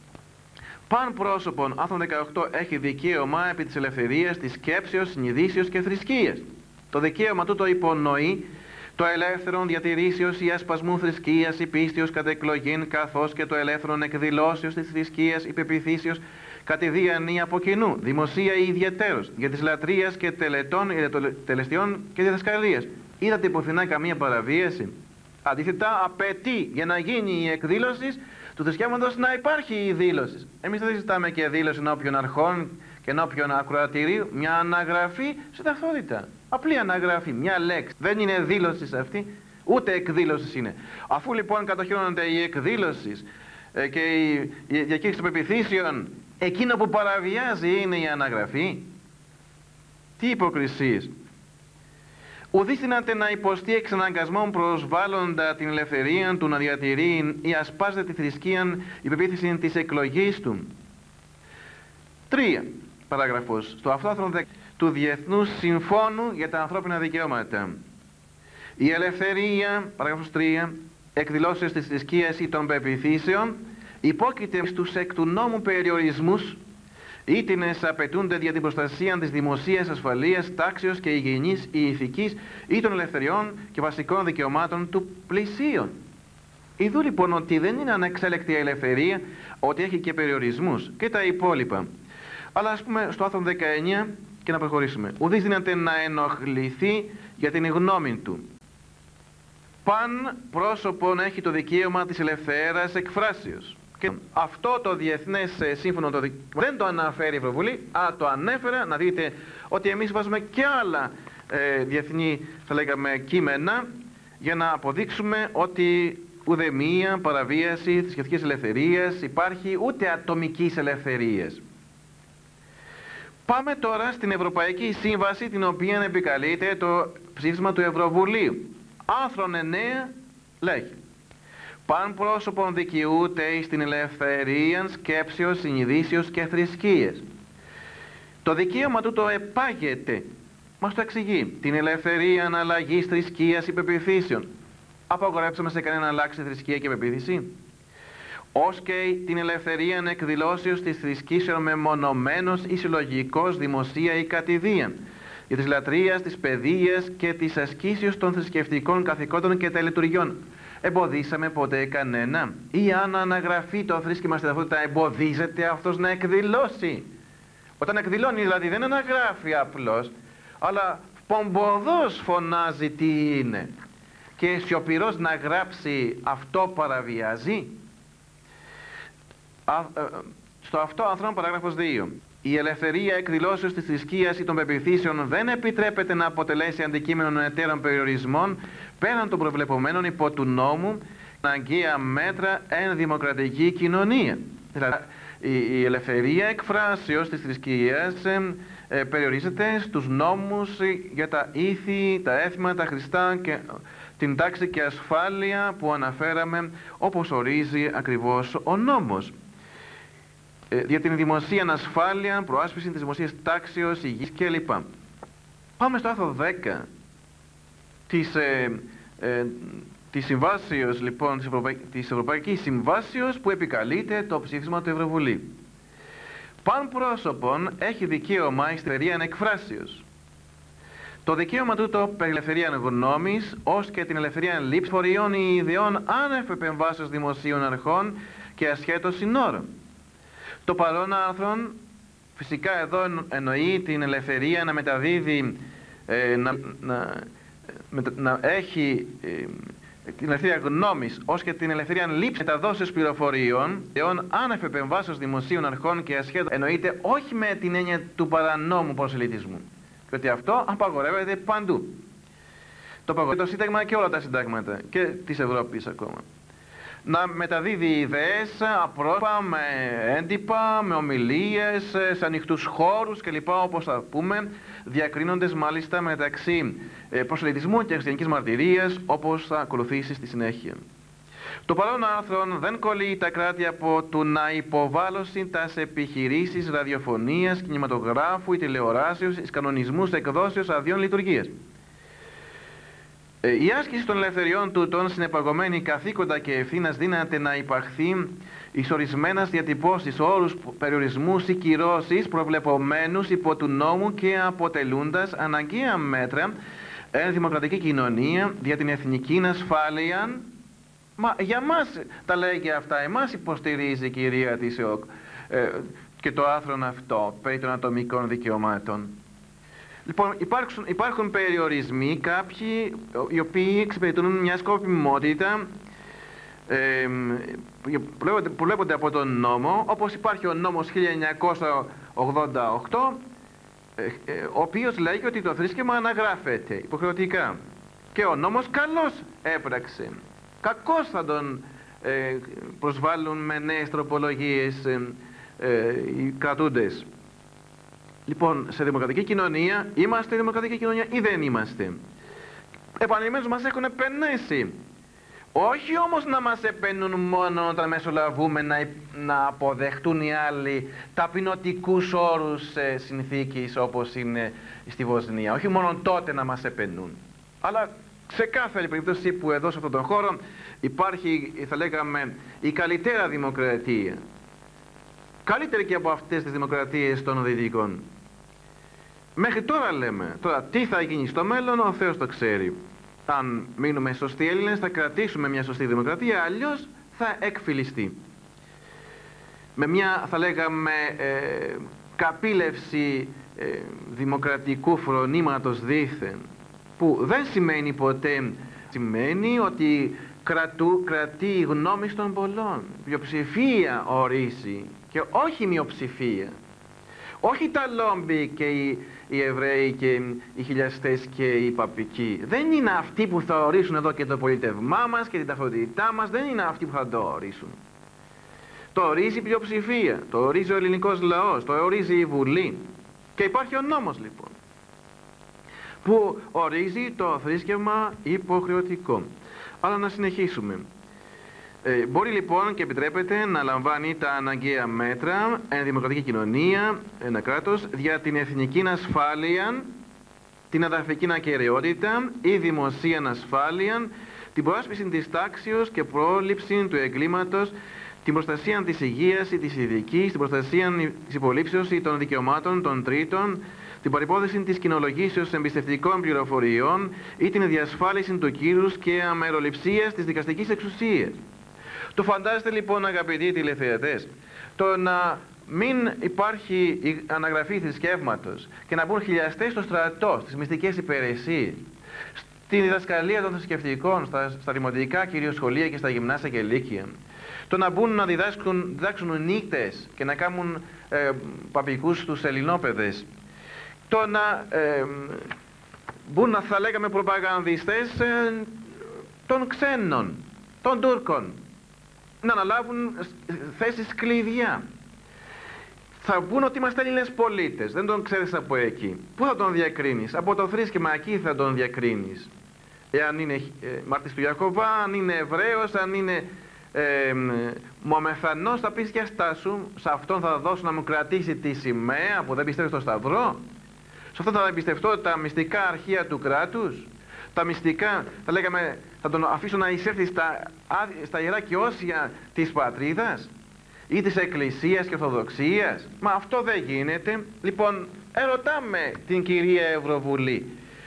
Παν πρόσωπον, άρθρον 18, έχει δικαίωμα επί της ελευθερίας, της σκέψεως, συνειδήσεως και θρησκείας. Το δικαίωμα τούτο υπονοεί το ελεύθερον διατηρήσεως ή ασπασμού θρησκείας ή πίστεως κατ' εκλογήν, καθώς και το ελεύθερον εκδηλώσεως της θρησκείας ή πεποιθήσεως κατηδίαν ή από κοινού, δημοσία ή ιδιαιτέρως, για της λατρείας και τελετών, τελεστιών και διδασκαλίας. Είδατε πουθενά καμία παραβίαση? Αντίθετα, απαιτεί για να γίνει η εκδήλωση του θρησκεύματος να υπάρχει η δήλωση. Εμείς δεν ζητάμε και δήλωση ενώπιον αρχών και ενώπιον ακροατηρίου, μια αναγραφή σε ταυτότητα. Απλή αναγραφή, μια λέξη. Δεν είναι δήλωση αυτή, ούτε εκδήλωση είναι. Αφού λοιπόν κατοχυρώνονται η εκδήλωση και η διακήρυξη των πεποιθήσεων, εκείνο που παραβιάζει είναι η αναγραφή. Τι υποκρισίες! Ουδής δυνάται να υποστεί εξαναγκασμόν προσβάλλοντα την ελευθερία του να διατηρεί ή ασπάζεται τη θρησκεία η πεποίθηση της εκλογής του. 3. Παράγραφος. Στο αυτόθρον του Διεθνούς Συμφώνου για τα Ανθρώπινα Δικαιώματα. Η ελευθερία, παράγραφος 3, εκδηλώσεις της θρησκείας ή των πεποιθήσεων υπόκειται στους εκ του νόμου περιορισμούς ήτινες απαιτούνται για την προστασία της δημοσίας ασφαλείας, τάξεως και υγιεινής ή ηθικής ή των ελευθεριών και βασικών δικαιωμάτων του πλησίον. Ιδού λοιπόν ότι δεν είναι ανεξέλεκτη η ελευθερία, ότι έχει και περιορισμούς και τα υπόλοιπα. Αλλά ας πούμε στο άρθρο 19 και να προχωρήσουμε. Ουδής δύναται να ενοχληθεί για την γνώμη του. Παν πρόσωπον έχει το δικαίωμα της ελευθέρας εκφράσεως. Και αυτό το Διεθνές Σύμφωνο δεν το αναφέρει η Ευρωβουλή, αλλά το ανέφερα, να δείτε ότι εμείς βάζουμε και άλλα διεθνή, θα λέγαμε, κείμενα για να αποδείξουμε ότι ουδέμια παραβίαση της θρησκευτικής ελευθερίας υπάρχει, ούτε ατομικής ελευθερίας. Πάμε τώρα στην Ευρωπαϊκή Σύμβαση, την οποία επικαλείται το ψήφισμα του Ευρωβουλίου. Άρθρο 9 λέγει: «Παν πρόσωπον δικαιούται εις την ελευθερία σκέψεως, συνειδήσεως και θρησκείας». Το δικαίωμα τούτο επάγεται, μας το εξηγεί, την ελευθερία αναλλαγής θρησκείας ή πεποιθήσεων. Απαγορέψαμε σε κανένα να αλλάξει θρησκεία και πεποίθηση. Ως και την ελευθερία εκδηλώσεως της θρησκήσεων μεμονωμένος ή συλλογικός, δημοσία ή κατηδίαν, για της λατρείας, της παιδείας και της ασκήσεως των θρησκευτικών καθηκόντων και τελετουργιών. Εμποδίσαμε ποτέ κανένα? Ή αν αναγραφεί το θρήσκευμα στην ταυτότητα, εμποδίζεται αυτός να εκδηλώσει? Όταν εκδηλώνει δηλαδή δεν αναγράφει απλώς, αλλά πομποδός φωνάζει τι είναι. Και σιωπηρός να γράψει αυτό παραβιάζει. Στο αυτό άρθρο παράγραφος 2. Η ελευθερία εκδηλώσεως της θρησκείας ή των πεποιθήσεων δεν επιτρέπεται να αποτελέσει αντικείμενο εταίρων περιορισμών πέραν των προβλεπομένων υπό του νόμου αναγκαία μέτρα εν δημοκρατική κοινωνία. Δηλαδή, η ελευθερία εκφράσεως της θρησκείας περιορίζεται στους νόμους για τα ήθη, τα έθιμα, τα χρηστά και την τάξη και ασφάλεια που αναφέραμε, όπως ορίζει ακριβώς ο νόμος. Για την δημοσία ασφάλεια, προάσπιση της δημοσίας τάξεως, υγιής κλπ. Πάμε στο άρθρο 10 της συμβάσεως, λοιπόν, της Ευρωπαϊκής Συμβάσεως, που επικαλείται το ψήφισμα του Ευρωβουλίου. Παν πρόσωπον έχει δικαίωμα εις την ελευθερία εκφράσεως. Το δικαίωμα τούτο περί ελευθερία γνώμης, ως και την ελευθερία λήψης φοριών ή ιδεών άνευ επεμβάσεως δημοσίων αρχών και ασχέτως συνόρων. Το παρόν άρθρο φυσικά εδώ εννοεί την ελευθερία να μεταδίδει, να έχει την ελευθερία γνώμης, ως και την ελευθερία λήψης μεταδόσεως πληροφοριών, ιδεών άνευ επεμβάσεως δημοσίων αρχών και ασχέτως, εννοείται όχι με την έννοια του παρανόμου προσελητισμού. Και ότι αυτό απαγορεύεται παντού. Το απαγορεύεται το Σύνταγμα και όλα τα συντάγματα και της Ευρώπης ακόμα. Να μεταδίδει ιδέες απρόσωπα, με έντυπα, με ομιλίες, σε ανοιχτούς χώρους κλπ. Όπως θα πούμε, διακρίνοντες μάλιστα μεταξύ προσελητισμού και χριστιανικής μαρτυρίας, όπως θα ακολουθήσει στη συνέχεια. Το παρόν άρθρο δεν κολλεί τα κράτη από το να υποβάλλωσιν τας επιχειρήσεις ραδιοφωνίας, κινηματογράφου ή τηλεοράσεως εις κανονισμούς εκδόσεως αδειών λειτουργίας. Η άσκηση των ελευθεριών τούτων συνεπαγωμένη καθήκοντα και ευθύνας δύναται να υπαχθεί εις ορισμένας διατυπώσεις, όρους, περιορισμούς ή κυρώσεις προβλεπομένους υπό του νόμου και αποτελούντας αναγκαία μέτρα εν δημοκρατική κοινωνία για την εθνική ασφάλεια. Μα για μας τα λέει και αυτά, εμάς υποστηρίζει η κυρία της ΕΟΚ και το άρθρο αυτό περί των ατομικών δικαιωμάτων. Λοιπόν, υπάρχουν περιορισμοί, κάποιοι οι οποίοι εξυπηρετούν μια σκοπιμότητα που βλέπονται από τον νόμο, όπως υπάρχει ο νόμος 1988, ο οποίος λέγει ότι το θρήσκευμα αναγράφεται υποχρεωτικά. Και ο νόμος καλώς έπραξε. Κακώς θα τον προσβάλλουν με νέες τροπολογίες οι κρατούντες. Λοιπόν, σε δημοκρατική κοινωνία, είμαστε δημοκρατική κοινωνία ή δεν είμαστε? Επανειλημμένως μας έχουν επενέσει. Όχι όμως να μας επενούν μόνο όταν μεσολαβούμε να αποδεχτούν οι άλλοι ταπεινωτικούς όρους συνθήκης όπως είναι στη Βοσνία. Όχι μόνο τότε να μας επενούν. Αλλά σε κάθε περίπτωση που εδώ σε αυτόν τον χώρο υπάρχει, θα λέγαμε, η καλύτερα δημοκρατία. Καλύτερη και από αυτές τις δημοκρατίες των δυτικών. Μέχρι τώρα λέμε. Τώρα τι θα γίνει στο μέλλον ο Θεός το ξέρει. Αν μείνουμε σωστοί Έλληνες θα κρατήσουμε μια σωστή δημοκρατία, αλλιώς θα εκφυλιστεί. Με μια, θα λέγαμε, καπήλευση δημοκρατικού φρονήματος δήθεν, που δεν σημαίνει ποτέ, σημαίνει ότι κρατεί γνώμη των πολλών. Πλειοψηφία ορίζει και όχι μειοψηφία. Όχι τα λόμπι και οι Εβραίοι και οι χιλιαστές και οι παπικοί. Δεν είναι αυτοί που θα ορίσουν εδώ και το πολίτευμά μας και την ταυτότητά μας. Δεν είναι αυτοί που θα το ορίσουν. Το ορίζει η πλειοψηφία, το ορίζει ο ελληνικός λαός, το ορίζει η Βουλή. Και υπάρχει ο νόμος λοιπόν, που ορίζει το θρήσκευμα υποχρεωτικό. Αλλά να συνεχίσουμε. Μπορεί λοιπόν και επιτρέπεται να λαμβάνει τα αναγκαία μέτρα ένα δημοκρατική κοινωνία, ένα κράτος, για την εθνική ασφάλεια, την εδαφική ακεραιότητα ή δημοσία ασφάλεια, την προάσπιση της τάξεως και πρόληψη του εγκλήματος, την προστασία της υγείας ή της ειδικής, την προστασία της υπολήψεως ή των δικαιωμάτων των τρίτων, την παρυπόθεση της κοινολογήσεως εμπιστευτικών πληροφοριών ή την διασφάλιση του κύρους και αμεροληψίας της δικαστικής εξουσίας. Το φαντάζεστε λοιπόν, αγαπητοί τηλεθεατές, το να μην υπάρχει η αναγραφή θρησκεύματος και να μπουν χιλιαστές στο στρατό, στις μυστικές υπηρεσίες, στην διδασκαλία των θρησκευτικών, στα δημοτικά κυρίως σχολεία και στα γυμνάσια και λύκεια, το να μπουν να διδάξουν νύκτες και να κάνουν παπικούς στους ελληνόπαιδες, το να μπουν, θα λέγαμε, προπαγανδιστές των ξένων, των Τούρκων, να αναλάβουν θέσεις κλειδιά. Θα πούν ότι είμαστε Έλληνες πολίτες, δεν τον ξέρεις από εκεί. Πού θα τον διακρίνεις? Από το θρήσκευμα εκεί θα τον διακρίνεις. Εάν είναι μάρτυς του Ιαχωβά, αν είναι Εβραίος, αν είναι Μωμεθανός, θα πεις για στάσου, σε αυτόν θα δώσω να μου κρατήσει τη σημαία που δεν πιστεύει στο Σταυρό. Σε αυτόν θα εμπιστευτώ τα μυστικά αρχεία του κράτους. Τα μυστικά, θα λέγαμε, θα τον αφήσω να εισέλθει στα ιερά και όσια της πατρίδας ή της Εκκλησίας και Ορθοδοξίας. Μα αυτό δεν γίνεται. Λοιπόν, ερωτάμε την κυρία Ευρωβουλή,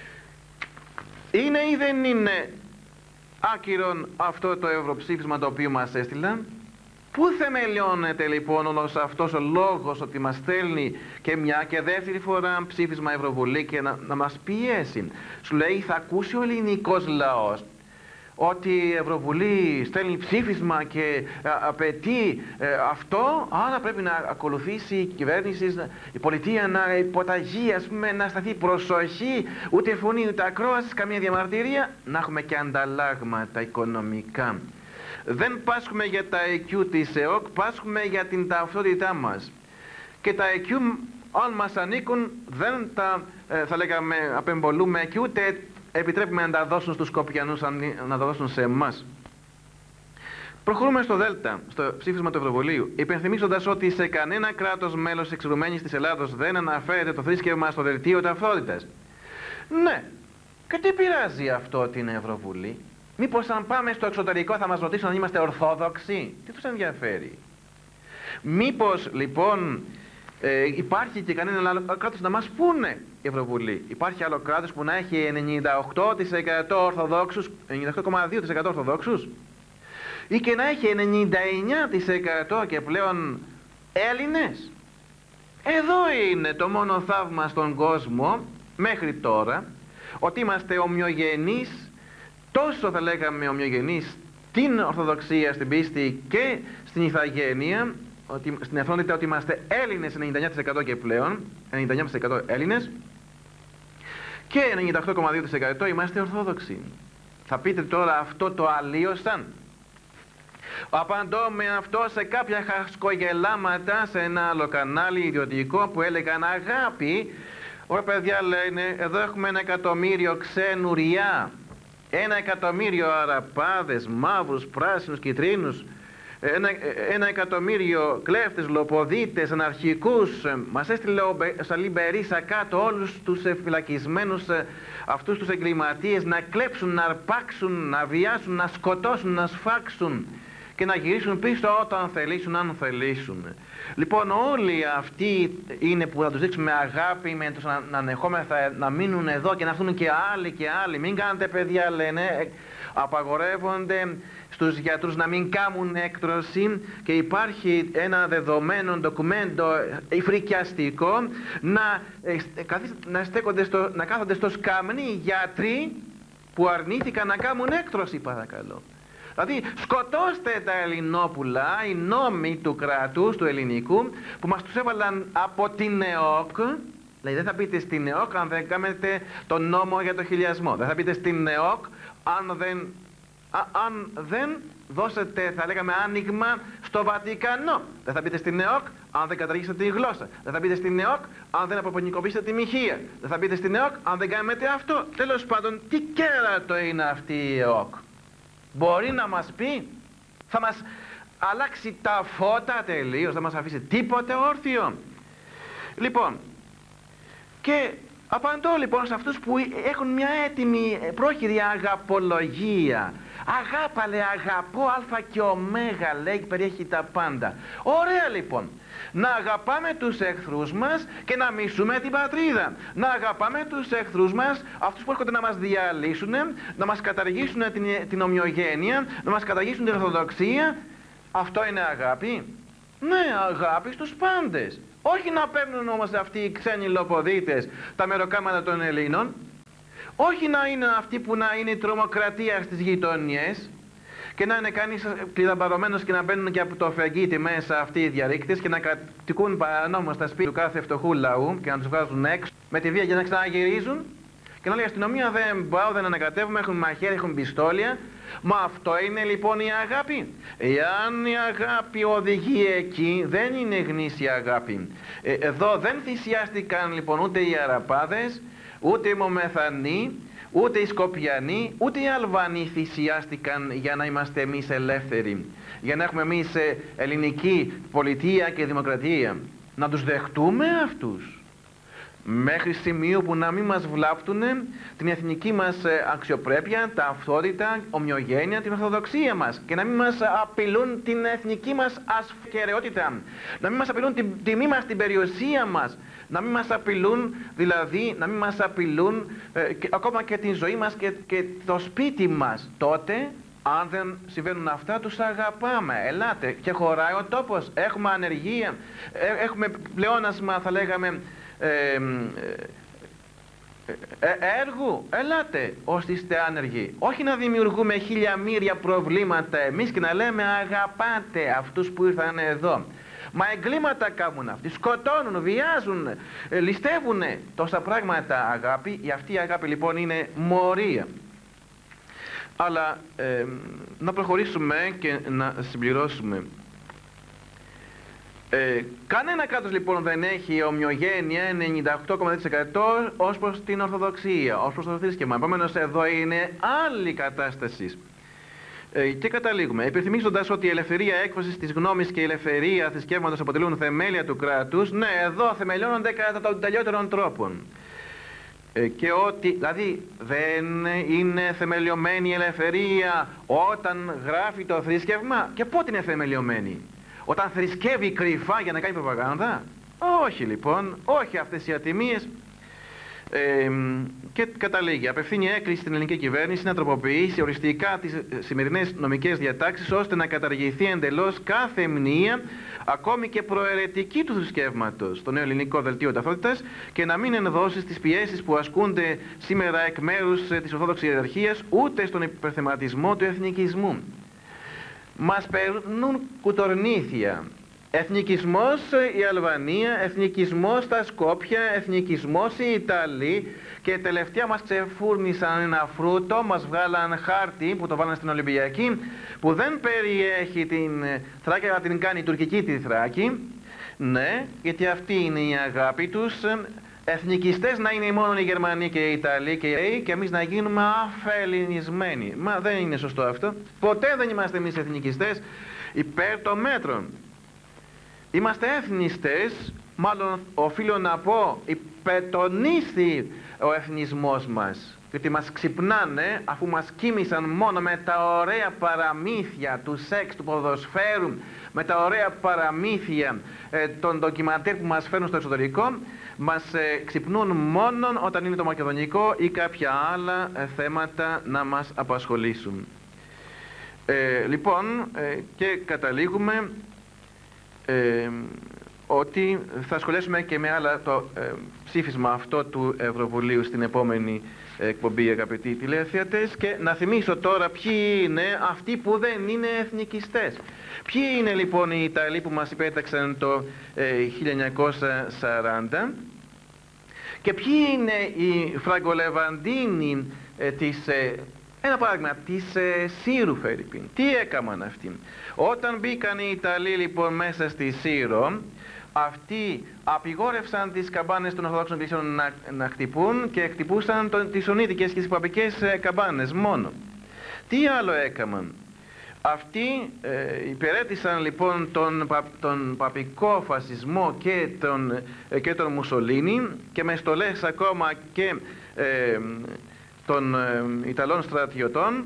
είναι ή δεν είναι άκυρον αυτό το ευρωψήφισμα το οποίο μας έστειλαν? Πού θεμελιώνεται λοιπόν όλος αυτός ο λόγος ότι μας στέλνει και μια και δεύτερη φορά ψήφισμα Ευρωβουλή και να μας πιέσει? Σου λέει, θα ακούσει ο ελληνικός λαός ότι η Ευρωβουλή στέλνει ψήφισμα και απαιτεί αυτό, άρα πρέπει να ακολουθήσει η κυβέρνηση, η πολιτεία να υποταγεί, ας πούμε, να σταθεί προσοχή, ούτε φωνή ούτε ακρόαση, καμία διαμαρτυρία, να έχουμε και ανταλλάγματα οικονομικά. Δεν πάσχουμε για τα IQ της ΕΟΚ, πάσχουμε για την ταυτότητά μας. Και τα IQ, αν μας ανήκουν, δεν τα, θα λέγαμε, απεμπολούμε και ούτε επιτρέπουμε να τα δώσουν στους Σκοπιανούς, να τα δώσουν σε εμάς. Προχωρούμε στο Δέλτα, στο ψήφισμα του Ευρωβουλίου, υπενθυμίζοντας ότι σε κανένα κράτος μέλος εξαιρουμένης της Ελλάδος δεν αναφέρεται το θρήσκευμα στο δελτίο ταυτότητας. Ναι, και τι πειράζει αυτό την Ευρωβουλή? Μήπως αν πάμε στο εξωτερικό θα μας ρωτήσουν αν είμαστε Ορθόδοξοι? Τι τους ενδιαφέρει? Μήπως λοιπόν υπάρχει και κανένα άλλο κράτος να μας πούνε η Ευρωβουλή? Υπάρχει άλλο κράτος που να έχει 98% Ορθοδόξους, 98,2% Ορθοδόξους, ή και να έχει 99% και πλέον Έλληνες? Εδώ είναι το μόνο θαύμα στον κόσμο μέχρι τώρα, ότι είμαστε ομοιογενείς, τόσο θα λέγαμε ομοιογενείς στην Ορθοδοξία, στην πίστη και στην ηθαγένεια, ότι, στην εθνότητα, ότι είμαστε Έλληνες 99% και πλέον, 99% Έλληνες, και 98,2% είμαστε Ορθόδοξοι. Θα πείτε τώρα, αυτό το αλλίωσαν? Απαντώ με αυτό σε κάποια χασκογελάματα σε ένα άλλο κανάλι ιδιωτικό που έλεγαν, αγάπη, ωραία παιδιά, λένε, εδώ έχουμε 1 εκατομμύριο ξένουριά, 1 εκατομμύριο Αραπάδες, μαύρους, πράσινους, κιτρίνους, 1 εκατομμύριο κλέφτες, λοποδίτες, αναρχικούς. Μας έστειλε ο Σαλή Μπερίσα κάτω όλους τους φυλακισμένους, αυτούς τους εγκληματίες, να κλέψουν, να αρπάξουν, να βιάσουν, να σκοτώσουν, να σφάξουν και να γυρίσουν πίσω όταν θελήσουν, αν θελήσουν. Λοιπόν, όλοι αυτοί είναι που θα τους δείξουμε αγάπη, με τους να ανεχόμεθα να μείνουν εδώ και να έρθουν και άλλοι και άλλοι. Μην κάνετε, παιδιά, λένε, απαγορεύονται στους γιατρούς να μην κάνουν έκτρωση και υπάρχει ένα δεδομένο ντοκουμέντο φρικιαστικό να κάθονται στο σκαμνί γιατροί που αρνήθηκαν να κάνουν έκτρωση, παρακαλώ. Δηλαδή σκοτώστε τα Ελληνόπουλα, οι νόμοι του κράτους, του ελληνικού, που μας τους έβαλαν από την ΕΟΚ. Δηλαδή δεν θα πείτε στην ΕΟΚ αν δεν κάνετε τον νόμο για το χιλιασμό. Δεν θα πείτε στην ΕΟΚ αν δεν δώσετε, θα λέγαμε, άνοιγμα στο Βατικανό. Δεν θα πείτε στην ΕΟΚ αν δεν καταργήσετε τη γλώσσα. Δεν θα πείτε στην ΕΟΚ αν δεν αποπονικοποιήσετε τη μοιχεία. Δεν θα πείτε στην ΕΟΚ αν δεν κάνετε αυτό. Τέλος πάντων, τι κέρατο είναι αυτή η ΕΟΚ? Μπορεί να μας πει? Θα μας αλλάξει τα φώτα τελείως? Θα μας αφήσει τίποτε όρθιο? Λοιπόν, και απαντώ λοιπόν σε αυτούς που έχουν μια έτοιμη πρόχειρη αγαπολογία. Αγάπαλε, αγαπώ, α και ω, λέει, περιέχει τα πάντα. Ωραία λοιπόν. Να αγαπάμε τους εχθρούς μας και να μισούμε την πατρίδα. Να αγαπάμε τους εχθρούς μας, αυτούς που έρχονται να μας διαλύσουν, να μας καταργήσουν την ομοιογένεια, να μας καταργήσουν την ορθοδοξία. Αυτό είναι αγάπη? Ναι, αγάπη στους πάντες. Όχι να παίρνουν όμως αυτοί οι ξένοι λοποδίτες τα μεροκάματα των Ελλήνων. Όχι να είναι αυτοί που να είναι η τρομοκρατία στις γειτονιές και να είναι κανείς κλειδαμπαρωμένος και να μπαίνουν και από το φεγγίτι μέσα αυτοί οι διαρρήκτες και να κατοικούν παρανόμως στα σπίτια του κάθε φτωχού λαού και να τους βγάζουν έξω με τη βία για να ξαναγυρίζουν και να λέει αστυνομία δεν πάω, δεν ανακατεύουμε, έχουν μαχαίρι, έχουν πιστόλια. Μα αυτό είναι λοιπόν η αγάπη? Εάν η αγάπη οδηγεί εκεί, δεν είναι γνήσια αγάπη. Εδώ δεν θυσιάστηκαν λοιπόν ούτε οι Αραπάδες, ούτε οι Μομεθανοί, ούτε οι Σκοπιανοί, ούτε οι Αλβανοί θυσιάστηκαν για να είμαστε εμείς ελεύθεροι, για να έχουμε εμείς ελληνική πολιτεία και δημοκρατία. Να τους δεχτούμε αυτούς μέχρι σημείο που να μην μας βλάπτουν την εθνική μας αξιοπρέπεια, τα ταυτότητα, ομοιογένεια, την ορθοδοξία μας και να μην μας απειλούν την εθνική μας ασφαιρεότητα, να μην μας απειλούν την τιμή μας, την περιουσία μας, να μην μας απειλούν, δηλαδή να μην μας απειλούν ακόμα και την ζωή μας και το σπίτι μας. Τότε, αν δεν συμβαίνουν αυτά, τους αγαπάμε. Ελάτε, και χωράει ο τόπος, έχουμε ανεργία, έχουμε πλεόνασμα, θα λέγαμε, έργου. Ελάτε όσοι είστε άνεργοι. Όχι να δημιουργούμε χιλιαμύρια προβλήματα εμείς και να λέμε αγαπάτε αυτούς που ήρθαν εδώ. Μα εγκλήματα κάνουν αυτοί, σκοτώνουν, βιάζουν, ληστεύουν τόσα πράγματα αγάπη. Αυτή η αγάπη λοιπόν είναι μορία. Αλλά να προχωρήσουμε και να συμπληρώσουμε. Κανένα κράτος λοιπόν δεν έχει ομοιογένεια 98,2% ως προς την Ορθοδοξία, ως προς το θρήσκευμα. Επομένως εδώ είναι άλλη κατάσταση. Και καταλήγουμε, επιθυμίζοντας ότι η ελευθερία έκφρασης της γνώμης και η ελευθερία θρησκεύματος αποτελούν θεμέλια του κράτους, ναι, εδώ θεμελιώνονται κατά των τελειότερων τρόπων. Και ότι, δηλαδή, δεν είναι θεμελιωμένη η ελευθερία όταν γράφει το θρήσκευμα? Και πότε είναι θεμελιωμένη? Όταν θρησκεύει κρυφά για να κάνει προπαγάνδα? Όχι λοιπόν, όχι αυτές οι ατιμίες. Και καταλήγει, απευθύνει έκκληση στην ελληνική κυβέρνηση να τροποποιήσει οριστικά τις σημερινές νομικές διατάξεις ώστε να καταργηθεί εντελώς κάθε μνήα, ακόμη και προαιρετική του θρησκεύματος, στο νέο ελληνικό δελτίο ταυτότητας, και να μην ενδώσει στις πιέσεις που ασκούνται σήμερα εκ μέρους της Ορθόδοξης ιεραρχίας, ούτε στον υπερθεματισμό του εθνικισμού. Μας περνούν κουτορνήθια. Εθνικισμός η Αλβανία, εθνικισμός τα Σκόπια, εθνικισμός οι Ιταλοί, και τελευταία μας ξεφούρνησαν ένα φρούτο, μας βγάλαν χάρτη που το βάλαν στην Ολυμπιακή, που δεν περιέχει την Θράκη, αλλά την κάνει η τουρκική τη Θράκη. Ναι, γιατί αυτή είναι η αγάπη τους. Εθνικιστές να είναι μόνο οι Γερμανοί και οι Ιταλοί και εμείς να γίνουμε αφελληνισμένοι. Μα δεν είναι σωστό αυτό. Ποτέ δεν είμαστε εμείς εθνικιστές υπέρ των μέτρων. Είμαστε εθνιστές, μάλλον οφείλω να πω, υπετονίσθη ο εθνισμός μας. Γιατί μας ξυπνάνε αφού μας κοίμησαν μόνο με τα ωραία παραμύθια του σεξ, του ποδοσφαίρου, με τα ωραία παραμύθια των ντοκιμαντέρ που μας φέρνουν στο εξωτερικό. Μας ξυπνούν μόνο όταν είναι το μακεδονικό ή κάποια άλλα θέματα να μας απασχολήσουν. Λοιπόν, και καταλήγουμε ότι θα σχολιάσουμε και με άλλα το ψήφισμα αυτό του Ευρωβουλίου στην επόμενη εκπομπή, αγαπητοί τηλεθεατές, και να θυμίσω τώρα ποιοι είναι αυτοί που δεν είναι εθνικιστές. Ποιοι είναι λοιπόν οι Ιταλοί που μας υπέταξαν το 1940 και ποιοι είναι οι φραγκολεβαντίνοι ένα παράδειγμα της Σύρου Φερρυπίν. Τι έκαναν αυτοί? Όταν μπήκαν οι Ιταλοί λοιπόν μέσα στη Σύρο, αυτοί απειγόρευσαν τις καμπάνες των Ορθοδόξων Εκκλησιών να χτυπούν και χτυπούσαν τις Σουνίτικες και τις παπικές καμπάνες μόνο. Τι άλλο έκαναν? Αυτοί υπηρέτησαν λοιπόν τον παπικό φασισμό και τον Μουσολίνι, και με στολές ακόμα και των Ιταλών στρατιωτών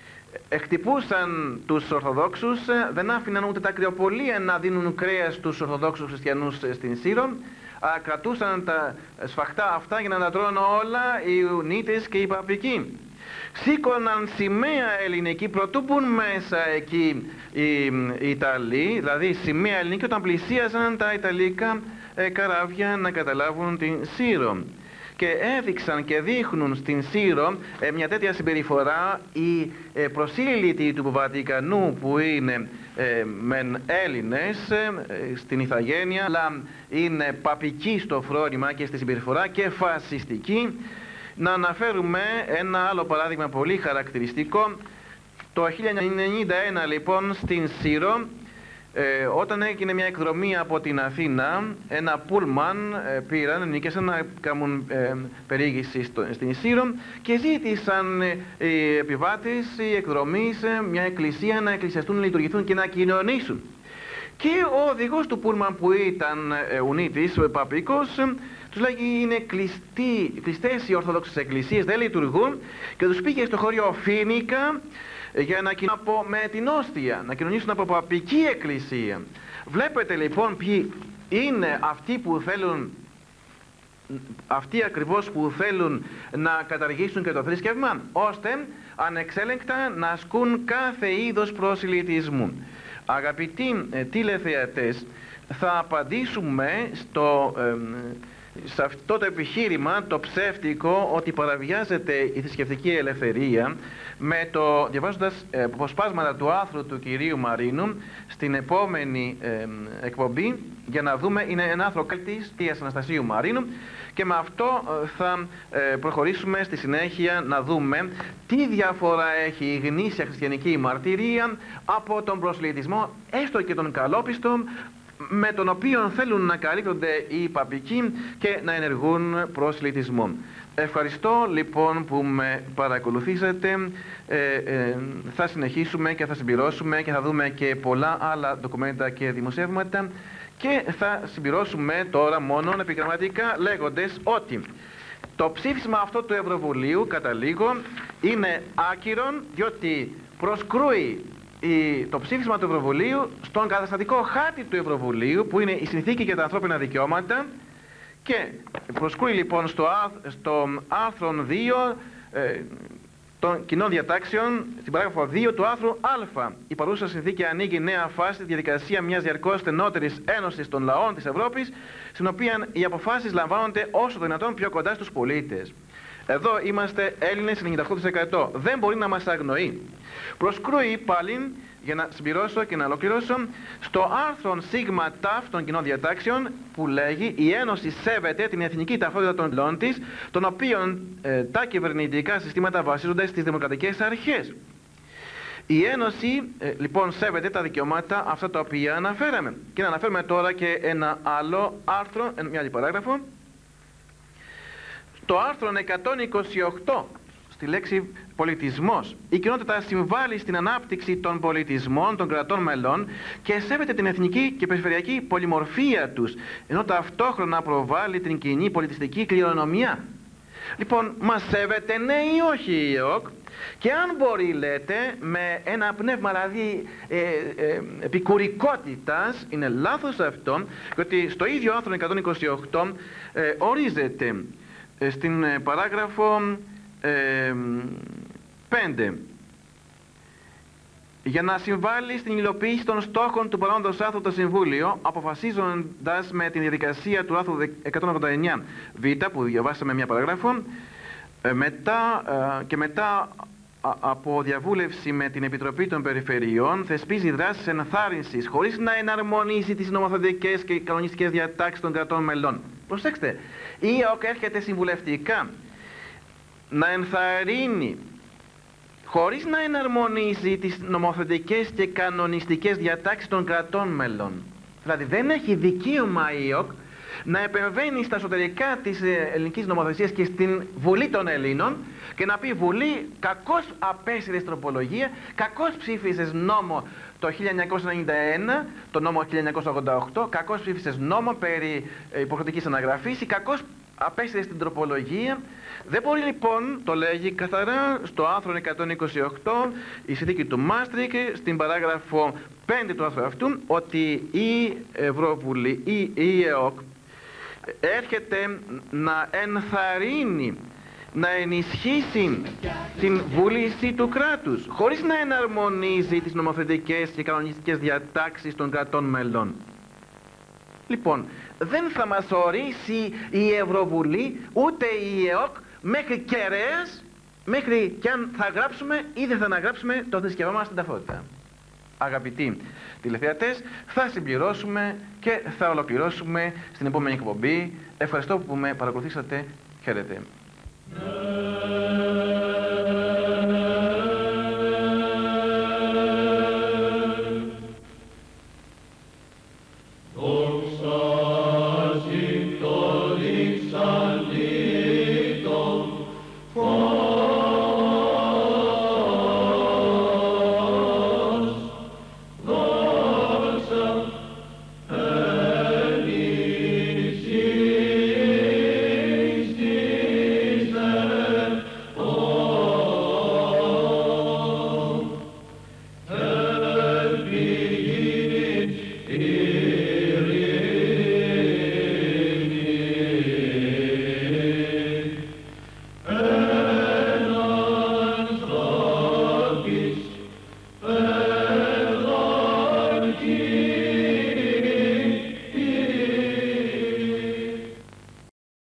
χτυπούσαν τους Ορθοδόξους, δεν άφηναν ούτε τα κρεοπολία να δίνουν κρέας στους Ορθοδόξους χριστιανούς στην Σύρο, κρατούσαν τα σφαχτά αυτά για να τα τρώνε όλα οι Ιουνίτες και οι παπικοί. Σήκωναν σημαία ελληνική προτού μπουν μέσα εκεί οι Ιταλοί, δηλαδή σημαία ελληνική όταν πλησίαζαν τα Ιταλικά καράβια να καταλάβουν την Σύρο. Και έδειξαν και δείχνουν στην Σύρο μια τέτοια συμπεριφορά οι προσήλυτοι του Βατικανού, που είναι μεν Έλληνες στην ηθαγένεια, αλλά είναι παπικοί στο φρόνημα και στη συμπεριφορά και φασιστικοί. Να αναφέρουμε ένα άλλο παράδειγμα πολύ χαρακτηριστικό. Το 1991 λοιπόν στην Σύρο, όταν έγινε μια εκδρομή από την Αθήνα, ένα πούλμαν πήραν, νίκησαν να κάνουν περιήγηση στην Σύρο και ζήτησαν οι επιβάτες, οι εκδρομείς, μια εκκλησία να εκκλησιαστούν, να λειτουργηθούν και να κοινωνήσουν. Και ο οδηγός του πούλμαν, που ήταν Ουνίτης, παπικός, τους λέγει είναι κλειστές οι Ορθοδόξες εκκλησίες, δεν λειτουργούν, και τους πήγε στο χωριό Φίνικα για να κοινωνήσουν με την Όστια, να κοινωνήσουν από παπική εκκλησία. Βλέπετε λοιπόν ποιοι είναι αυτοί που θέλουν, αυτοί ακριβώς που θέλουν να καταργήσουν και το θρησκεύμα, ώστε ανεξέλεγκτα να ασκούν κάθε είδος προσιλητισμού. Αγαπητοί τηλεθεατές, θα απαντήσουμε σε αυτό το επιχείρημα το ψεύτικο ότι παραβιάζεται η θρησκευτική ελευθερία, διαβάζοντας αποσπάσματα του άρθρου του κυρίου Μαρίνου στην επόμενη εκπομπή, για να δούμε, είναι ένα άρθρο της Αναστασίου Μαρίνου, και με αυτό θα προχωρήσουμε στη συνέχεια να δούμε τι διαφορά έχει η γνήσια χριστιανική μαρτυρία από τον προσελητισμό, έστω και τον καλόπιστο, με τον οποίο θέλουν να καλύπτονται οι παπικοί και να ενεργούν προσελητισμό. Ευχαριστώ λοιπόν που με παρακολουθήσατε. Θα συνεχίσουμε και θα συμπληρώσουμε και θα δούμε και πολλά άλλα ντοκουμέντα και δημοσιεύματα, και θα συμπληρώσουμε τώρα μόνο επιγραμματικά λέγοντες ότι το ψήφισμα αυτό του Ευρωβουλίου, καταλήγω, είναι άκυρον, διότι προσκρούει το ψήφισμα του Ευρωβουλίου στον καταστατικό χάρτη του Ευρωβουλίου, που είναι η Συνθήκη για τα ανθρώπινα δικαιώματα, και προσκρούει λοιπόν στο άρθρο 2 των κοινών διατάξεων, στην παράγραφο 2 του άρθρου Α. Η παρούσα συνθήκη ανοίγει νέα φάση στη διαδικασία μιας διαρκώς στενότερης ένωσης των λαών της Ευρώπης, στην οποία οι αποφάσεις λαμβάνονται όσο το δυνατόν πιο κοντά στους πολίτες. Εδώ είμαστε Έλληνες 98%. Δεν μπορεί να μας αγνοεί. Προσκρούει πάλι, για να συμπληρώσω και να ολοκληρώσω, στο άρθρο σίγμα ταφ των κοινών διατάξεων, που λέγει η Ένωση σέβεται την εθνική ταυτότητα των λαών της, των οποίων τα κυβερνητικά συστήματα βασίζονται στις δημοκρατικές αρχές. Η Ένωση λοιπόν σέβεται τα δικαιώματα αυτά τα οποία αναφέραμε. Και να αναφέρουμε τώρα και ένα άλλο άρθρο, μια άλλη παράγραφο. Το άρθρο 128, στη λέξη πολιτισμός, η κοινότητα συμβάλλει στην ανάπτυξη των πολιτισμών των κρατών μελών και σέβεται την εθνική και περιφερειακή πολυμορφία τους, ενώ ταυτόχρονα προβάλλει την κοινή πολιτιστική κληρονομιά. Λοιπόν, μας σέβεται, ναι ή όχι η ΕΟΚ? Και αν μπορεί, λέτε, με ένα πνεύμα δηλαδή επικουρικότητας, είναι λάθος αυτό, γιατί στο ίδιο άρθρο 128 ορίζεται στην παράγραφο 5 Για να συμβάλλει στην υλοποίηση των στόχων του παρόντος άρθρου το Συμβούλιο, αποφασίζοντας με την διαδικασία του άρθρου 189β, που διαβάσαμε μια παράγραφο, μετά από διαβούλευση με την Επιτροπή των Περιφερειών, θεσπίζει δράσεις ενθάρρυνσης χωρίς να εναρμονίσει τις νομοθετικές και κανονιστικές διατάξεις των κρατών μελών. Προσέξτε, η ΕΟΚ έρχεται συμβουλευτικά να ενθαρρύνει χωρίς να εναρμονίσει τις νομοθετικές και κανονιστικές διατάξεις των κρατών μελών. Δηλαδή δεν έχει δικαίωμα η ΕΟΚ να επεμβαίνει στα εσωτερικά της ελληνικής νομοθεσίας και στην Βουλή των Ελλήνων και να πει: Βουλή, κακώς απέσυρες τροπολογία, κακώς ψήφισες νόμο το 1991, το νόμο 1988, κακώς ψήφισες νόμο περί υποχρεωτικής αναγραφής ή κακώς απέσυρες την τροπολογία. Δεν μπορεί λοιπόν, το λέγει καθαρά στο άρθρο 128 η συνθήκη του Μάστρικ, στην παράγραφο 5 του άρθρου αυτού, ότι η Ευρωβουλή ή η ΕΟΚ έρχεται να ενθαρρύνει, να ενισχύσει την βούληση του κράτους, χωρίς να εναρμονίζει τις νομοθετικές και κανονιστικές διατάξεις των κρατών μελών. Λοιπόν, δεν θα μας ορίσει η Ευρωβουλή ούτε η ΕΟΚ μέχρι κεραίες, μέχρι κι αν θα γράψουμε ή δεν θα αναγράψουμε το θρησκευό μας στην ταυτότητα. Αγαπητοί τηλεθεατές, θα συμπληρώσουμε και θα ολοκληρώσουμε στην επόμενη εκπομπή. Ευχαριστώ που με παρακολουθήσατε. Χαίρετε.